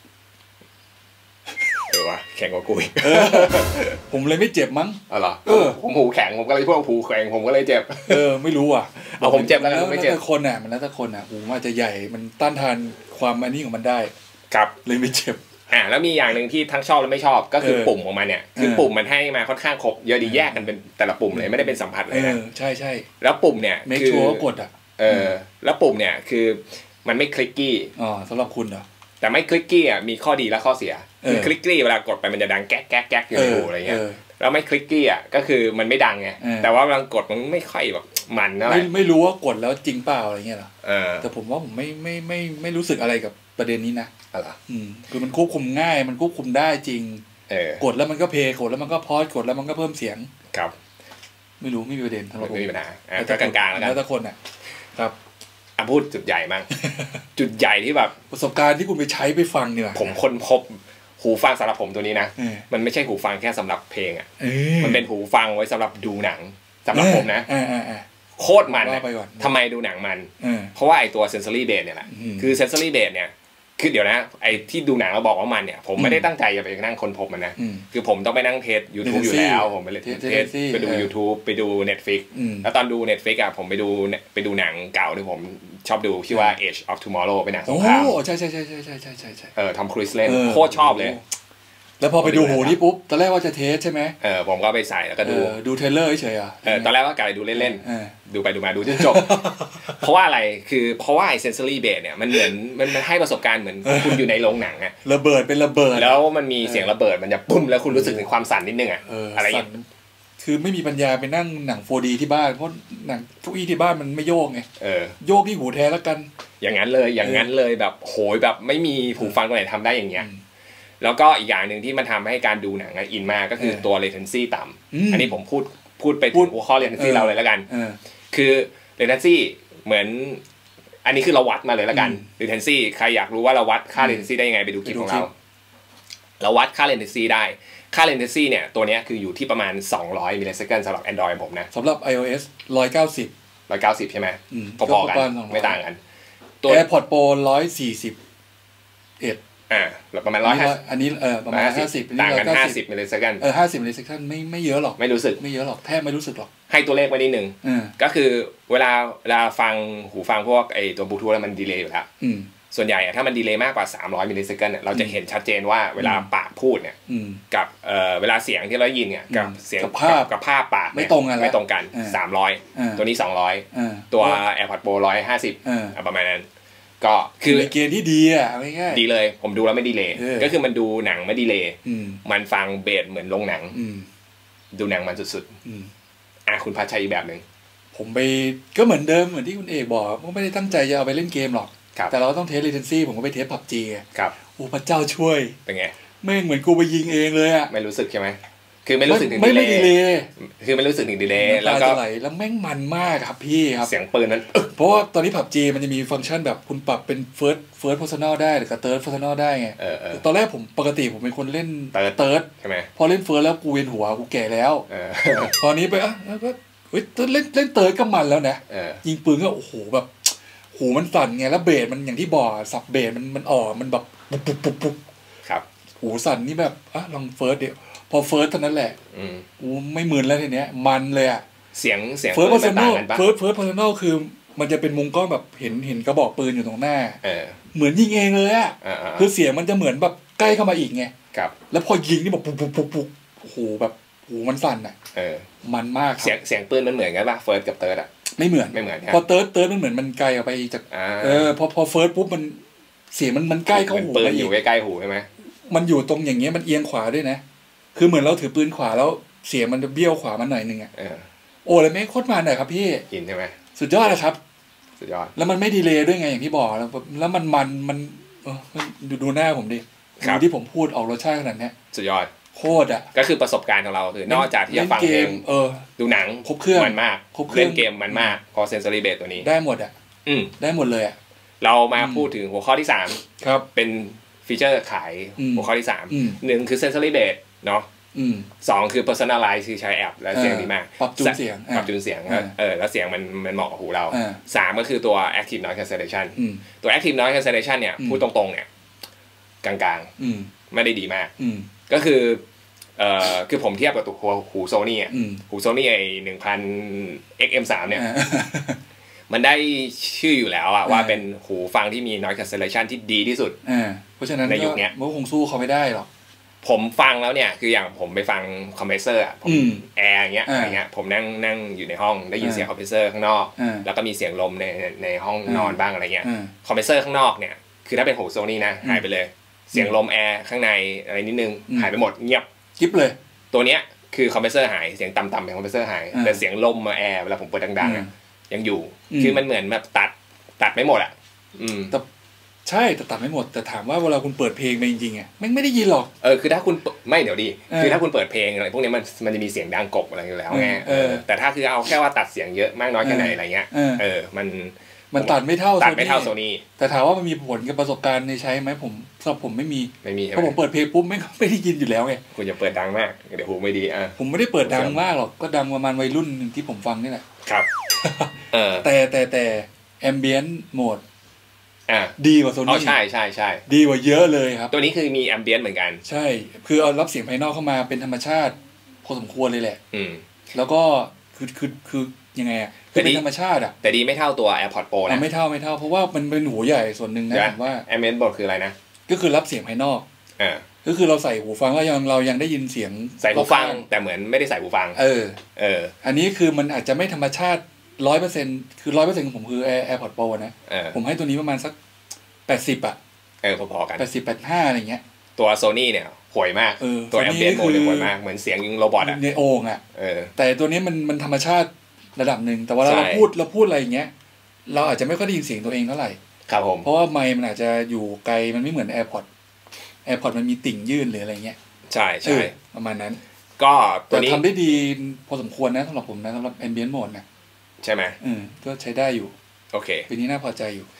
วะแข็งกว่ากูอีกผมเลยไม่เจ็บมั้งผมหูแข็งผมก็เลยพวกหูแข็งผมก็เลยเจ็บไม่รู้อ่ะเอาผมเจ็บแล้วไม่เจ็บคนอ่ะมันแล้วแต่คนอ่ะหูมันจะใหญ่มันต้านทานความอันนี้ของมันได้ครับเลยไม่เจ็บแล้วมีอย่างหนึ่งที่ทั้งชอบและไม่ชอบก็คือปุ่มของมันเนี่ยคือปุ่มมันให้มาค่อนข้างครบเยอะดีแยกกันเป็นแต่ละปุ่มเลยไม่ได้เป็นสัมผัสเลยนะใช่แล้วปุ่มเนี่ยคือชัวร์กดอ่ะแล้วปุ่มเนี่ยคือมันไม่คลิกกี้สำหรับคุณเหรอแต่ไม่คลิกกี้อ่ะมีข้อดีและข้อเสียคือคลิกกี้เวลากดไปมันจะดังแก๊กแก๊กแก๊กอยู่ในหูอะไรเงี้ยแล้วไม่คลิกกี้อ่ะก็คือมันไม่ดังไงแต่ว่าเวลากดมันไม่ค่อยแบบมันอะไรไม่รู้ว่ากดแล้วจริงเปล่าอะไรเงี้ยหรอแต่ผมว่าผมไม่รู้สึกอะไรกับประเด็นนี้นะคือมันควบคุมง่ายมันควบคุมได้จริงกดแล้วมันก็เพย์กดแล้วมันก็พอสกดแล้วมันก็เพิ่มเสียงครับไม่รู้ไม่มีประเด็นทั้งหมดไม่มีปัญหาก็กลางๆแล้วกันแล้วแต่คนอ่ะครับพูดจุดใหญ่มั้งจุดใหญ่ที่แบบประสบการณ์ที่คุณไปใช้ไปฟังเนี่ยผมค้นพบหูฟังสำหรับผมตัวนี้นะมันไม่ใช่หูฟังแค่สำหรับเพลงอ่ะมันเป็นหูฟังไว้สำหรับดูหนังสำหรับผมนะโคตรมันทำไมดูหนังมันเพราะว่าไอตัว sensory base เนี่ยแหละคือ sensory base เนี่ยคือเดี๋ยวนะไอที่ดูหนังเราบอกว่ามันเนี่ยผมไม่ได้ตั้งใจจะไปนั่งค้นพบมันนะคือผมต้องไปนั่งเทส YouTube อยู่แล้วผมไปเทสไปดู YouTube ไปดู Netflix แล้วตอนดู Netflix อ่ะผมไปดูหนังเก่าที่ผมชอบดูชื่อว่า Age of Tomorrow เป็นหนังสงครามใช่ทอมครูซเล่นโคตรชอบเลยแล้วพอไปดูหูนี่ปุ๊บตอนแรกว่าจะเทสใช่ไหมผมก็ไปใส่แล้วก็ดูเทรลเลอร์เฉยอ่ะตอนแรกก็กะไปดูเล่นๆดูไปดูมาดูจนจบเพราะว่าอะไรคือเพราะว่าไอ้ sensory base เนี่ยมันเหมือนมันให้ประสบการณ์เหมือนคุณอยู่ในโรงหนังอะระเบิดเป็นระเบิดแล้วมันมีเสียงระเบิดมันจะปุ้มแล้วคุณรู้สึกถึงความสั่นนิดนึงอะอะไรอย่างคือไม่มีปัญญาไปนั่งหนัง 4D ที่บ้านเพราะหนังทุกที่บ้านมันไม่โยกไงโยกที่หูแท้แล้วกันอย่างนั้นเลยแบบโหยแบบไม่มีหูฟังตัวไหนทำได้อย่างเงี้ยแล้วก็อีกอย่างหนึ่งที่มันทำให้การดูหนังอินมากก็คือตัว latency ต่ำอันนี้ผมพูดไปถึงหัวข้อ latency เราเลยแล้วกันคือ latency เหมือนอันนี้คือเราวัดมาเลยแล้วกัน latency ใครอยากรู้ว่าเราวัดค่า latency ได้ยังไงไปดูคลิปของเราวัดค่า latency ได้ค่า latency เนี่ยตัวนี้คืออยู่ที่ประมาณ200มิลลิเซคันด์สำหรับ Android ผมนะสำหรับ iOS 190 ใช่ไหมพอๆกันไม่ต่างกันตัว AirPods Pro 141 ประมาณ150 อันนี้ประมาณ50 ต่างกัน50มิลลิเซคันด์ 50มิลลิเซคันด์ไม่เยอะหรอกไม่รู้สึกไม่เยอะหรอกแทบไม่รู้สึกหรอกให้ตัวเลขไว้นิดนึงก็คือเวลาฟังหูฟังพวกไอตัวบลูทูธแล้วมันดีเลย์อยู่แล้วส่วนใหญ่ถ้ามันดีเลย์มากกว่า300มิลลิเซคันด์เราจะเห็นชัดเจนว่าเวลาปากพูดเนี่ยกับเวลาเสียงที่เราได้ยินเนี่ยกับเสียงกับภาพปากไม่ตรงกัน300ตัวนี้200ตัว AirPods Pro 150ประมาณนั้นก็คือเกณฑ์ที่ดีอ่ะง่ายๆดีเลยผมดูแล้วไม่ดีเลยก็คือมันดูหนังไม่ดีเลยมันฟังเบสเหมือนโรงหนังดูหนังมันสุดๆคุณพัชชัยอีกแบบนึงผมไปก็เหมือนเดิมเหมือนที่คุณเอกบอกว่าไม่ได้ตั้งใจจะเอาไปเล่นเกมหรอกแต่เราต้องเทส latency ผมก็ไปเทส PUBG ครับโอ้พระเจ้าช่วยเป็นไงแม่งเหมือนกูไปยิงเองเลยอ่ะไม่รู้สึกใช่ไหมคือไม่รู้สึกถึงดีเลย์คือไม่รู้สึกถึงดีเลย์แล้วก็แล้วแม่งมันมากครับพี่ครับเสียงปืนนั้นเพราะว่าตอนนี้ PUBG มันจะมีฟังก์ชันแบบคุณปรับเป็น first personal ได้หรือ third personal ได้ไงตอนแรกผมปกติผมเป็นคนเล่น third ใช่ไหมพอเล่น first แล้วกูเวียนหัวกูแก่แล้วตอนนี้ไปก็เฮ้ยเล่น third ก็มันแล้วนะยิงปืนก็โอ้โหแบบหูมันสั่นไงแล้วเบสมันอย่างที่บอกสับเบสมันออกมันแบบปุ๊บครับหูสั่นนี่แบบลองเฟิร์สเดี๋ยวพอเฟิร์สเท่านั้นแหละไม่มึนแล้วทีเนี้ยมันเลยอ่ะเสียงเฟิร์สเพอร์ซันอลเฟิร์สเพอร์ซันอลคือมันจะเป็นมุมกล้องแบบเห็นกระบอกปืนอยู่ตรงหน้าเหมือนยิงเองเลยอ่ะคือเสียงมันจะเหมือนแบบใกล้เข้ามาอีกไงแล้วพอยิงนี่แบบปุ๊บโอ้โหแบบหูมันสั่นอ่ะมันมากครับเสียงปืนมันเหมือนกันป่ะเฟิร์สกับเติร์ดอ่ะไม่เหมือนพอเติร์ดมันเหมือนมันไกลออกไปจากพอเฟิร์สปุ๊บมันเสียงมันใกล้เข้าหูปืนอยู่ใกล้ๆหูใช่ไหมมันอยู่ตรงอย่างเงี้ยมันเอียงขวาด้วยนะคือเหมือนเราถือปืนขวาแล้วเสียงมันจะเบี้ยวขวามาหน่อยนึงอ่ะโอ้เลยไม่โคตรมันเลยครับพี่อินใช่ไหมสุดยอดเลยครับสุดยอดแล้วมันไม่ดีเลย์ด้วยไงอย่างที่บอกแล้วมันดูหน้าผมดิที่ผมพูดออกรสชาติขนาดนี้สุดยอดโคตรอ่ะก็คือประสบการณ์ของเราคือนอกจากที่จะฟังเพลงดูหนังครบเครื่องมันมากเล่นเกมมันมากพอเซนซอรี่เบสตัวนี้ได้หมดอ่ะได้หมดเลยอ่ะเรามาพูดถึงหัวข้อที่3 ครับเป็นฟีเจอร์ขายหัวข้อที่3 1คือเซนซอรี่เบสเนาะ2คือ personalize คือใช้แอปและเสียงดีมากปรับจูนเสียงแล้วเสียงมันเหมาะกับหูเรา3ก็คือตัว active noise cancellation ตัว active noise cancellation เนี่ยพูดตรงๆเนี่ยกลางๆไม่ได้ดีมากก็คือผมเทียบกับตัวหูโซนี่อ่ะหูโซนี่ไอ้1000 XM3 เนี่ยมันได้ชื่ออยู่แล้วอะว่าเป็นหูฟังที่มี noise cancellation ที่ดีที่สุดเพราะฉะนั้นในยุคนี้มันคงสู้เขาไม่ได้หรอกผมฟังแล้วเนี่ยคืออย่างผมไปฟังคอมเพรสเซอร์อะผมแอร์อย่างเงี้ยผมนั่งอยู่ในห้องได้ยินเสียงคอมเพรสเซอร์ข้างนอกแล้วก็มีเสียงลมในห้องนอนบ้างอะไรเงี้ยคอมเพรสเซอร์ข้างนอกเนี่ยคือถ้าเป็นหูโซนี่นะหายไปเลยเสียงลมแอร์ข้างในอะไรนิดนึงหายไปหมดเงียบกิ๊บเลยตัวเนี้ยคือคอมเพรสเซอร์หายเสียงต่ำๆของคอมเพรสเซอร์หายแต่เสียงลมมาแอร์เวลาผมเปิดดังๆยังอยู่คือมันเหมือนแบบตัดไม่หมดอ่ะแต่ใช่แต่ตัดไม่หมดแต่ถามว่าเวลาคุณเปิดเพลงไปจริงๆอ่ะไม่ได้ยินหรอกคือถ้าคุณไม่เดี๋ยวดีคือถ้าคุณเปิดเพลงอะไรพวกนี้มันจะมีเสียงดังกบอะไรอยู่แล้วไงแต่ถ้าคือเอาแค่ว่าตัดเสียงเยอะมากน้อยแค่ไหนอะไรเงี้ยมันตัดไม่เท่าโซนี่แต่ถามว่ามันมีผลกับประสบการณ์ในใช้ไหมผมสำหรับผมไม่มีเพราะผมเปิดเพลงปุ๊บไม่ได้ยินอยู่แล้วไงคุณอย่าเปิดดังมากเดี๋ยวหูไม่ดีผมไม่ได้เปิดดังมากหรอกก็ดังประมาณวัยรุ่นที่ผมฟังนี่แหละครับแต่แอมเบียนต์โหมดดีกว่าโซนี่ใช่ดีกว่าเยอะเลยครับตัวนี้คือมีแอมเบียนต์เหมือนกันใช่คือเอารับเสียงภายนอกเข้ามาเป็นธรรมชาติพอสมควรเลยแหละแล้วก็คือยังไงคือเป็นธรรมชาติแต่ดีไม่เท่าตัว AirPods Pro นะไม่เท่าเพราะว่ามันเป็นหูใหญ่ส่วนหนึ่งนะผมว่า Ambient Mode คืออะไรนะก็คือรับเสียงภายนอกก็คือเราใส่หูฟังแล้วเรายังได้ยินเสียงใส่หูฟังแต่เหมือนไม่ได้ใส่หูฟังอันนี้คือมันอาจจะไม่ธรรมชาติ 100% คือ 100% ของผมคือ AirPods Pro นะผมให้ตัวนี้ประมาณสัก80อ่ะพอๆกัน 80 85อะไรเงี้ยตัว Sony เนี่ยห่วยมากตัว Ambient Mode เนี่ยห่วยมากเหมือนเสียงโรบอทอ่ะในโอ่งอ่ะแต่ตัวนี้มันธรรมชาติระดับหนึ่งแต่ว่าเราพูดอะไรอย่างเงี้ยเราอาจจะไม่ค่อยได้ยินเสียงตัวเองเท่าไหร่ครับผมเพราะว่าไมค์มันอาจจะอยู่ไกลมันไม่เหมือน AirPods มันมีติ่งยื่นหรืออะไรเงี้ยใช่ประมาณนั้นก็ตัวนี้ทำได้ดีพอสมควรนะสำหรับผมนะสำหรับ Ambient Mode นะใช่ไหมก็ใช้ได้อยู่โอเคปีนี้น่าพอใจอยู่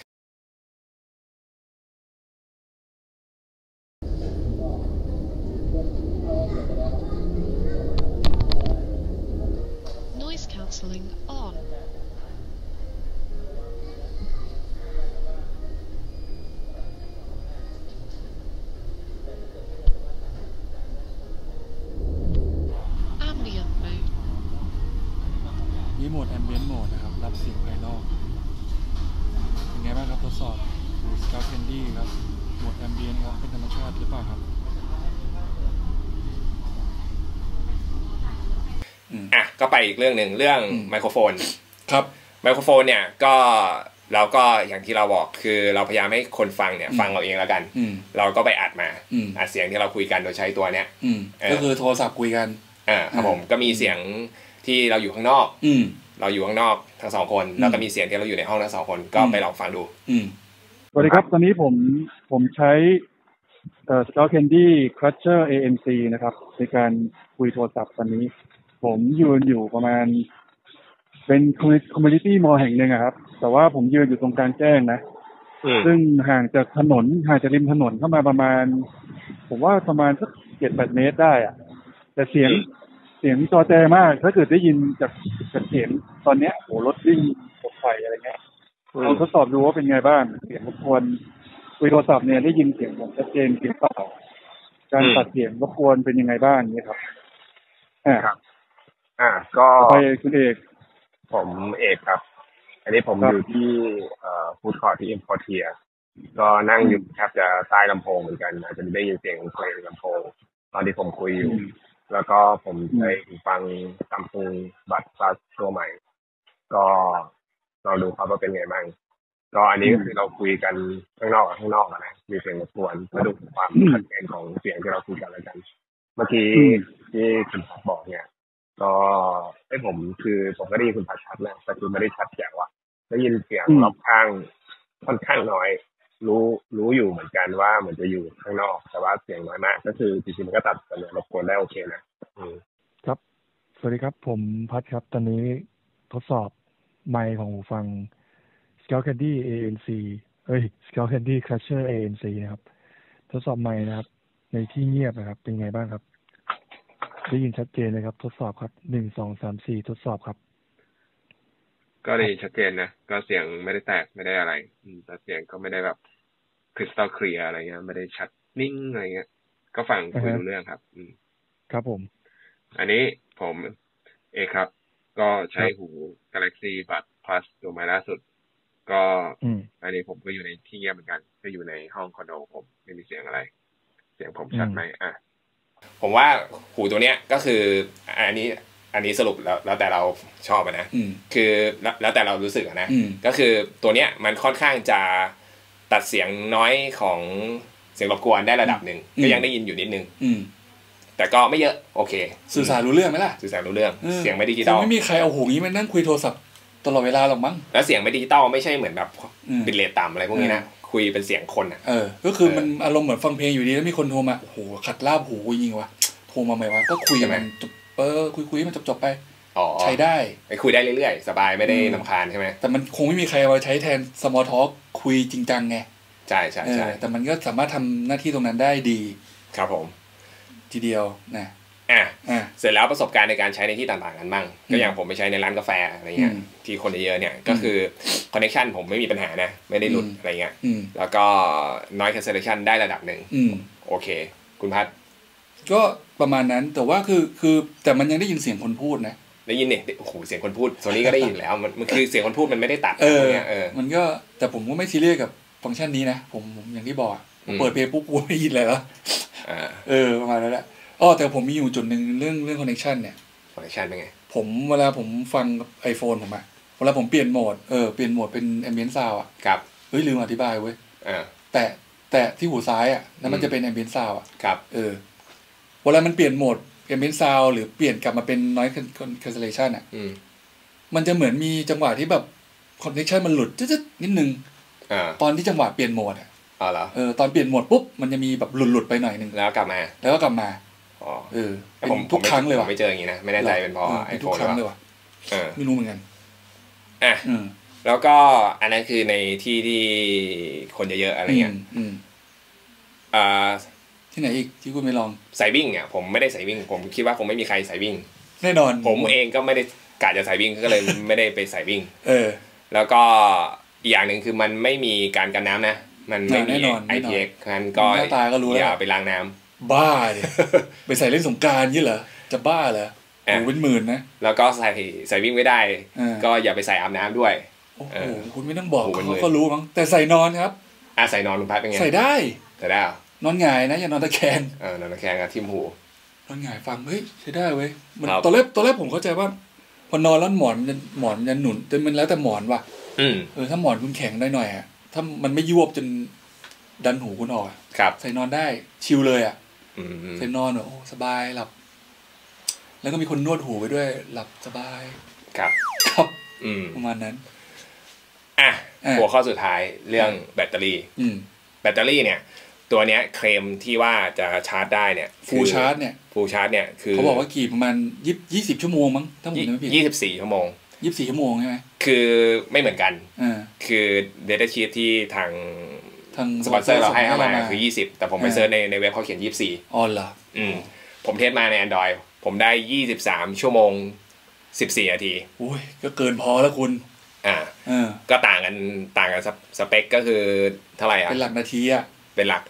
Cancelling on. Ambient mode. นี่โหมด Ambient mode นะครับรับเสียงภายนอกเป็นไงบ้างครับทดสอบดู Scout Candy ครับโหมด Ambient ครับเป็นธรรมชาติหรือเปล่าครับก็ไปอีกเรื่องนึงเรื่องไมโครโฟนครับไมโครโฟนเนี่ยก็เราก็อย่างที่เราบอกคือเราพยายามให้คนฟังเนี่ยฟังเราเองแล้วกันเราก็ไปอัดมาอัดเสียงที่เราคุยกันโดยใช้ตัวเนี้ยก็คือโทรศัพท์คุยกันครับผมก็มีเสียงที่เราอยู่ข้างนอกเราอยู่ข้างนอกทั้งสองคนแล้วก็มีเสียงที่เราอยู่ในห้องทั้งสองคนก็ไปลองฟังดูสวัสดีครับตอนนี้ผมใช้Scout Candy Crusher ANC นะครับในการคุยโทรศัพท์ตอนนี้ผมยืนอยู่ประมาณเป็นคอมมูนิตี้มอลล์แห่งหนึ่งครับแต่ว่าผมยืนอยู่ตรงกลางแจ้งนะซึ่งห่างจากริมถนนเข้ามาประมาณผมว่าประมาณสัก 7-8 เมตรได้อะแต่เสียงจอแจมากถ้าเกิดได้ยินจากเสียงตอนเนี้ยโหรถวิ่งรถไฟอะไรเงี้ยเราทดสอบดูว่าเป็นไงบ้างเสียงรบกวนคุยโทรศัพท์เนี่ยได้ยินเสียงผมชัดเจนจริงเปล่าการตัดเสียงรบกวนเป็นยังไงบ้างนี่ครับครับก็ไปคุณเอกผมเอกครับอันนี้ผมอยู่ที่ฟู้ดคอร์ทที่เอ็มพอร์เทียก็นั่งอยู่แทบจะใต้ลำโพงเหมือนกันอาจจะได้ยินเสียงเพลงลำโพงตอนที่ผมคุยอยู่แล้วก็ผมได้ฟังซัมซุงบัตซัสตัวใหม่ก็เราดูครับว่าเป็นไงบ้างก็อันนี้ก็คือเราคุยกันข้างนอกนะมีเสียงรบกวนมาดูความชัดเจนของเสียงที่เราคุยกันแล้วกันเมื่อกี้ที่คุณบอกเนี่ยก็ผมก็ได้ยินคุณชัดนะแต่คือไม่ได้ชัดแจ๋วอะได้ยินเสียงรอบข้างค่อนข้างน้อยรู้อยู่เหมือนกันว่าเหมือนจะอยู่ข้างนอกแต่ว่าเสียงน้อยมากก็คือจริงๆมันก็ตัดกันรบกวนได้โอเคนะครับสวัสดีครับผมพัดครับตอนนี้ทดสอบไมค์ของหูฟัง Scout Candy ANC Scout Candy Crusher ANC นะครับทดสอบไมค์นะครับในที่เงียบนะครับเป็นไงบ้างครับได้ยินชัดเจนเลยครับทดสอบครับ1-2-3-4ทดสอบครับก็ได้ยินชัดเจนนะก็เสียงไม่ได้แตกไม่ได้อะไรแต่เสียงก็ไม่ได้แบบคริสตัลเคลียร์อะไรเงี้ยไม่ได้ชัดนิ่งอะไรเงี้ยก็ฟังคุยรู้เรื่องครับครับผมอันนี้ผมเอกครับก็ใช้หู Galaxy Buds Plus ตัวใหม่ล่าสุดก็อันนี้ผมก็อยู่ในที่เงียบเหมือนกันก็อยู่ในห้องคอนโดผมไม่มีเสียงอะไรเสียงผมชัดไหมผมว่าหูตัวเนี้ยก็คืออันนี้สรุปแล้วแต่เราชอบนะคือแล้วแต่เรารู้สึกนะก็คือตัวเนี้ยมันค่อนข้างจะตัดเสียงน้อยของเสียงรบกวนได้ระดับหนึ่งก็ยังได้ยินอยู่นิดนึงแต่ก็ไม่เยอะโอเคสื่อสารรู้เรื่องไหมล่ะสื่อสารรู้เรื่องเสียงไม่ดิจิตอลไม่มีใครเอาหูนี้มานั่งคุยโทรศัพท์ตลอดเวลาหรอกมั้งแล้วเสียงไม่ดิจิตอลไม่ใช่เหมือนแบบบิตเรทต่ำอะไรพวกนี้นะคุยเป็นเสียงคนก็คือมันอารมณ์เหมือนฟังเพลงอยู่ดีแล้วมีคนโทรมาโอ้โหขัดลาบหูจริงว่ะโทรมาใหม่วะก็คุยมันคุยมันจบไปใช้ได้ไปคุยได้เรื่อยๆสบายไม่ได้รำคาญใช่ไหมแต่มันคงไม่มีใครเอาใช้แทน small talk คุยจริงจังไงใช่แต่มันก็สามารถทำหน้าที่ตรงนั้นได้ดีครับผมทีเดียวนะเสร็จแล้วประสบการณ์ในการใช้ในที่ต่างๆกันบ้างก็อย่างผมไปใช้ในร้านกาแฟอะไรเงี้ยที่คนเยอะเนี่ยก็คือคอนเนคชั่นผมไม่มีปัญหานะไม่ได้หลุดอะไรเงี้ยแล้วก็ noise cancellation ได้ระดับหนึ่งโอเคคุณพัฒก็ประมาณนั้นแต่ว่าคือแต่มันยังได้ยินเสียงคนพูดนะได้ยินเนี่ยโอ้โหเสียงคนพูดโซนี่ก็ได้ยินแล้วมันคือเสียงคนพูดมันไม่ได้ตัดมันก็แต่ผมก็ไม่ซีเรียสกับฟังก์ชันนี้นะผมอย่างที่บอกเปิดเพลงปุ๊บกูไม่ยินเลยแล้วประมาณนั้นแหละแต่ผมมีอยู่จุดนึงเรื่องคอนเนคชั่นเนี่ยคอนเนคชั่นเป็นไงเวลาผมฟัง iPhone ผมเวลาผมเปลี่ยนโหมดเป็น Ambient Sound ครับลืมอธิบายเว้ยแต่แต่ที่หูซ้ายอ่ะนั่นมันจะเป็น ambient sound อ่ะครับเวลามันเปลี่ยนโหมด ambient sound หรือเปลี่ยนกลับมาเป็น noise cancellation อ่ะมันจะเหมือนมีจังหวะที่แบบ connection มันหลุดจึ๊ดๆนิดนึงตอนที่จังหวะเปลี่ยนโหมดอ่ะตอนเปลี่ยนโหมดปุ๊บมันจะมีแบบหลุดไปหน่อยนึงแล้วกลับมาผมทุกครั้งเลยว่ะไม่เจออย่างนี้นะไม่แน่ใจเป็นเพราะ iPhone ทุกครั้งเลยว่ะไม่รู้เหมือนกันแล้วก็อันนั้นคือในที่คนเยอะๆอะไรเงี้ยที่ไหนอีกที่คุณไม่ลองใส่วิ่งอ่ะผมไม่ได้ใส่วิ่งผมคิดว่าคงไม่มีใครใส่วิ่งแน่นอนผมเองก็ไม่ได้กะจะใส่วิ่งก็เลยไม่ได้ไปใส่วิ่งแล้วก็อีกอย่างหนึ่งคือมันไม่มีการกันน้ำนะมันไม่มี IPX งั้นก็อย่าไปล้างน้ำบ้าเลยไปใส่เล่นสงกรานต์ยี่เหรอจะบ้าเหรอเป็นหมื่นนะแล้วก็ใส่วิ่งไม่ได้ก็อย่าไปใส่อาบน้ำด้วยโอ้โหคุณไม่ต้องบอกเขาก็รู้มั้งแต่ใส่นอนครับใส่นอนลุงพัดเป็นไงใส่ได้นอนหงายนะอย่านอนตะแคงนอนตะแคงกับทิ่มหูนอนหงายฟังเฮ้ยใช้ได้เว้ยมันตอนแรกผมเข้าใจว่าพอนอนแล้วหมอนยันหนุนแต่มันแล้วแต่หมอนว่ะถ้าหมอนคุณแข็งได้หน่อยอ่ะถ้ามันไม่ยวบจนดันหูคุณออกใส่นอนได้ชิลเลยอ่ะใส่นอนโอ้สบายหลับแล้วก็มีคนนวดหูไปด้วยหลับสบายครับประมาณนั้นหัวข้อสุดท้ายเรื่องแบตเตอรี่แบตเตอรี่เนี่ยตัวเนี้ยเคลมที่ว่าจะชาร์จได้เนี่ยฟูลชาร์จเนี่ยคือเขาบอกว่ากี่ประมาณ20 ชั่วโมงมั้งถ้าผมจำไม่ผิด 24 ชั่วโมง 24 ชั่วโมงใช่ไหมคือไม่เหมือนกันคือ data sheet ที่ทางสปอนเซอร์เราให้มาคือ20แต่ผมไปเซิร์ชในเว็บเขาเขียน24 อ๋อเหรอผมเทสมาใน Android ผมได้23 ชั่วโมง14 นาทีอุ้ยก็เกินพอแล้วคุณก็ต่างกันสเปคก็คือเท่าไหร่อ่ะเป็นหลักนาทีอ่ะเป็นหลัก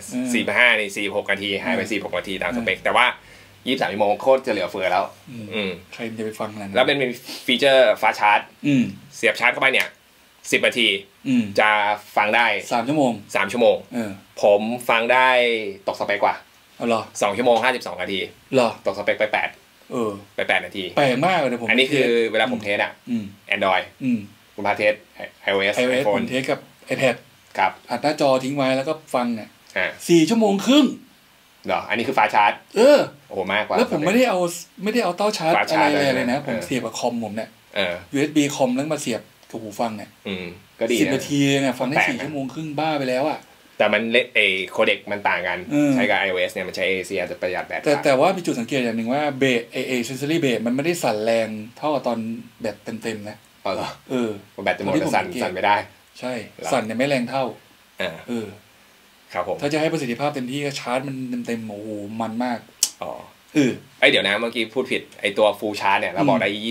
45นี่46 นาทีหายไป46 นาทีตามสเปคแต่ว่า23 ชั่วโมงโคตรจะเหลือเฟือแล้วใครจะไปฟังนั้นแล้วเป็นฟีเจอร์ฟาสต์ชาร์จเสียบชาร์จเข้าไปเนี่ย10 นาทีจะฟังได้ 3 ชั่วโมง 3 ชั่วโมงผมฟังได้ตกสเปคกว่าเหรอ 2 ชั่วโมง 52 นาทีเหรอตกสเปคไป8ไป8 นาทีแปลกมากเลยผมอันนี้คือเวลาผมเทสAndroid คุณพาเทส iOS ผมเทสกับ iPad ครับอัดหน้าจอทิ้งไว้แล้วก็ฟังเนี่ย4 ชั่วโมงครึ่งเหรออันนี้คือฟาชาร์จโอ้โหมากกว่าแล้วผมไม่ได้เอาเต้าชาร์จอะไรเลยนะผมเสียบกับคอมผมเนี่ย USB คอมแล้วมาเสียบกับหูฟังเนี่ยก็ดี 10 นาทีเนี่ยฟังได้4 ชั่วโมงครึ่งบ้าไปแล้วอ่ะแต่มันโคเด็กมันต่างกันใช้กับ iOS เนี่ยมันใช้ AC อาจจะประหยัดแบตแต่ว่ามีจุดสังเกตอย่างหนึ่งว่าเบสaccessory base มันไม่ได้สั่นแรงเท่ากับตอนแบตเต็มๆนะเหรอแบตจะหมดสั่นไม่ได้ใช่สั่นเนี่ยไม่แรงเท่าครับผมถ้าจะให้ประสิทธิภาพเต็มที่ก็ชาร์จมันเต็มๆโอ้โหมันมากเดี๋ยวนะเมื่อกี้พูดผิดไอตัว full charge เนี่ยเราบอกได้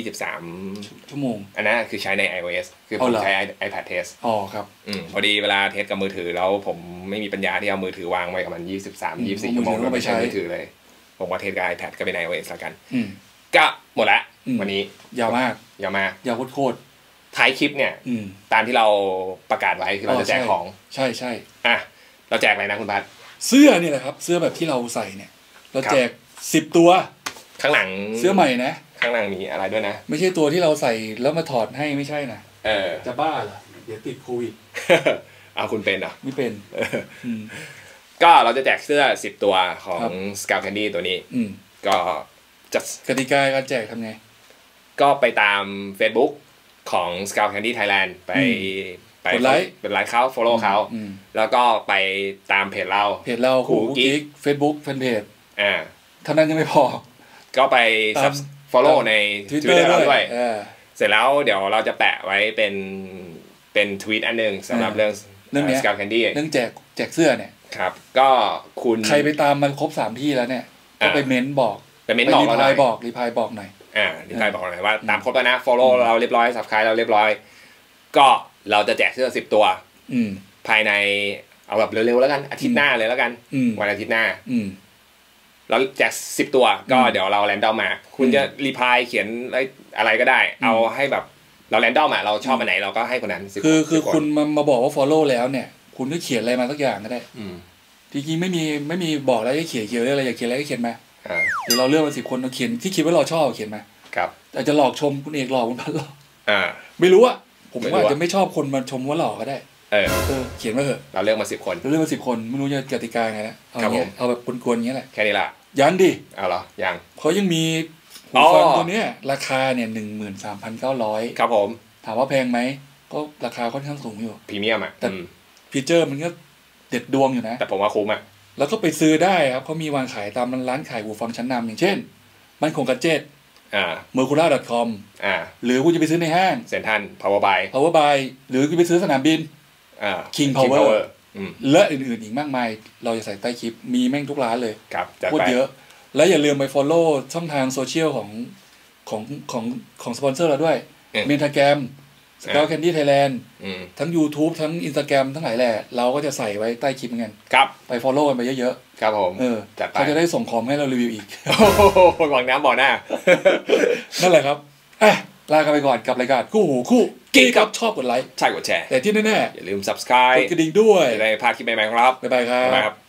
23 ชั่วโมงอันนั้นคือใช้ใน iOS คือผมใช้ iPad test ครับพอดีเวลาเทสกับมือถือแล้วผมไม่มีปัญญาที่เอามือถือวางไว้กับมัน24 ชั่วโมงแล้วไม่ใช้มือถือเลยผมว่าเทสกับ iPad ก็เป็น iOS แล้วกันก็หมดละวันนี้ยาวมากยาวโคตรท้ายคลิปเนี่ยตามที่เราประกาศไว้คือเราจะแจกของใช่เราแจกอะไรนะคุณพัดเสื้อนี่แหละครับเสื้อแบบที่เราใส่เนี่ยเราแจก10 ตัวข้างหลังเสื้อใหม่นะข้างหลังมีอะไรด้วยนะไม่ใช่ตัวที่เราใส่แล้วมาถอดให้ไม่ใช่นะจะบ้าเหรอเดี๋ยวติดโควิดคุณเป็นอ่ะไม่เป็นก็เราจะแจกเสื้อ10 ตัวของ Scout Candy ตัวนี้ก็จัดกติกาการแจกทำไงก็ไปตาม Facebook ของ Scout Candy Thailand ไปกดไลค์เขา follow เขาแล้วก็ไปตามเพจเราคูกิ๊ก Facebook แฟนเพจเท่านั้นยังไม่พอก็ไป follow ใน Twitter เราด้วยเสร็จแล้วเดี๋ยวเราจะแปะไว้เป็นทวีตอันนึงสำหรับเรื่อง Scout Candy เรื่องแจกเสื้อเนี่ยครับก็คุณใครไปตามมันครบ3 ที่แล้วเนี่ยก็ไปเม้นบอกรีพลายบอกรีพลายบอกหน่อยรีพลายบอกหน่อยว่าตามครบแล้วนะ follow เราเรียบร้อย subscribe เราเรียบร้อยก็เราจะแจกเสื้อ10 ตัวภายในเอาแบบเร็วๆแล้วกันอาทิตย์หน้าเลยแล้วกันวันอาทิตย์หน้าแล้วแจก10 ตัวก็เดี๋ยวเราแรนดอมมาคุณจะรีพลายเขียนอะไรก็ได้เอาให้แบบเราแรนดอมเราชอบอันไหนเราก็ให้คนนั้นคือคุณมาบอกว่า follow แล้วเนี่ยคุณก็เขียนอะไรมาสักอย่างก็ได้จริงๆไม่มีบอกแล้วให้เขียนอะไรอยากเขียนอะไรก็เขียนมาหรือเราเลือกมา10 คนเราเขียนที่คิดว่าเราชอบเขียนมาครับอาจจะหลอกชมคุณเอกหลอกคุณพันหลอกไม่รู้อะผมว่าจะไม่ชอบคนมาชมว่าหล่อก็ได้เขียนมาเถอะเราเลือกมา10 คนเราเลือกมา10 คนไม่รู้จะกติกาไงนะเอาแบบกวนๆอย่างเงี้ยแหละแค่นี้ละยังดิเอาเหรอยังเขายังมีหูฟังตัวเนี้ยราคาเนี่ย 13,900 ครับผมถามว่าแพงไหมก็ราคาค่อนข้างสูงอยู่พรีเมียมแต่ฟีเจอร์มันก็เด็ดดวงอยู่นะแต่ผมว่าคุ้มแล้วก็ไปซื้อได้ครับเขามีวางขายตามร้านขายหูฟังชั้นนำอย่างเช่นมันคงกัจเจตmercura.com หรือคุณจะไปซื้อในห้างเซ็นทรัล power buy หรือคุณไปซื้อสนามบินKing Power และอื่นๆอีกมากมายเราจะใส่ใต้คลิปมีแม่งทุกร้านเลยพูดเยอะและอย่าลืมไป follow ช่องทางโซเชียลของสปอนเซอร์เราด้วยเมนทาแกรมสกาวแคนดี้ไทยแลนด์ทั้ง YouTube ทั้ง Instagram ทั้งหลายแหละเราก็จะใส่ไว้ใต้คลิปเหมือนกันไป follow กันไปเยอะๆครับผมเขาจะได้ส่งของให้เรารีวิวอีกหวังน้ำบ่อหน้านั่นแหละครับลากันไปก่อนกับรายการคู่หูคู่กิ๊กครับชอบกดไลค์ใช่กดแชร์แต่ที่แน่ๆอย่าลืม subscribe กดกระดิ่งด้วยจะได้พลาดคลิปใหม่ๆครับบ๊ายบายครับ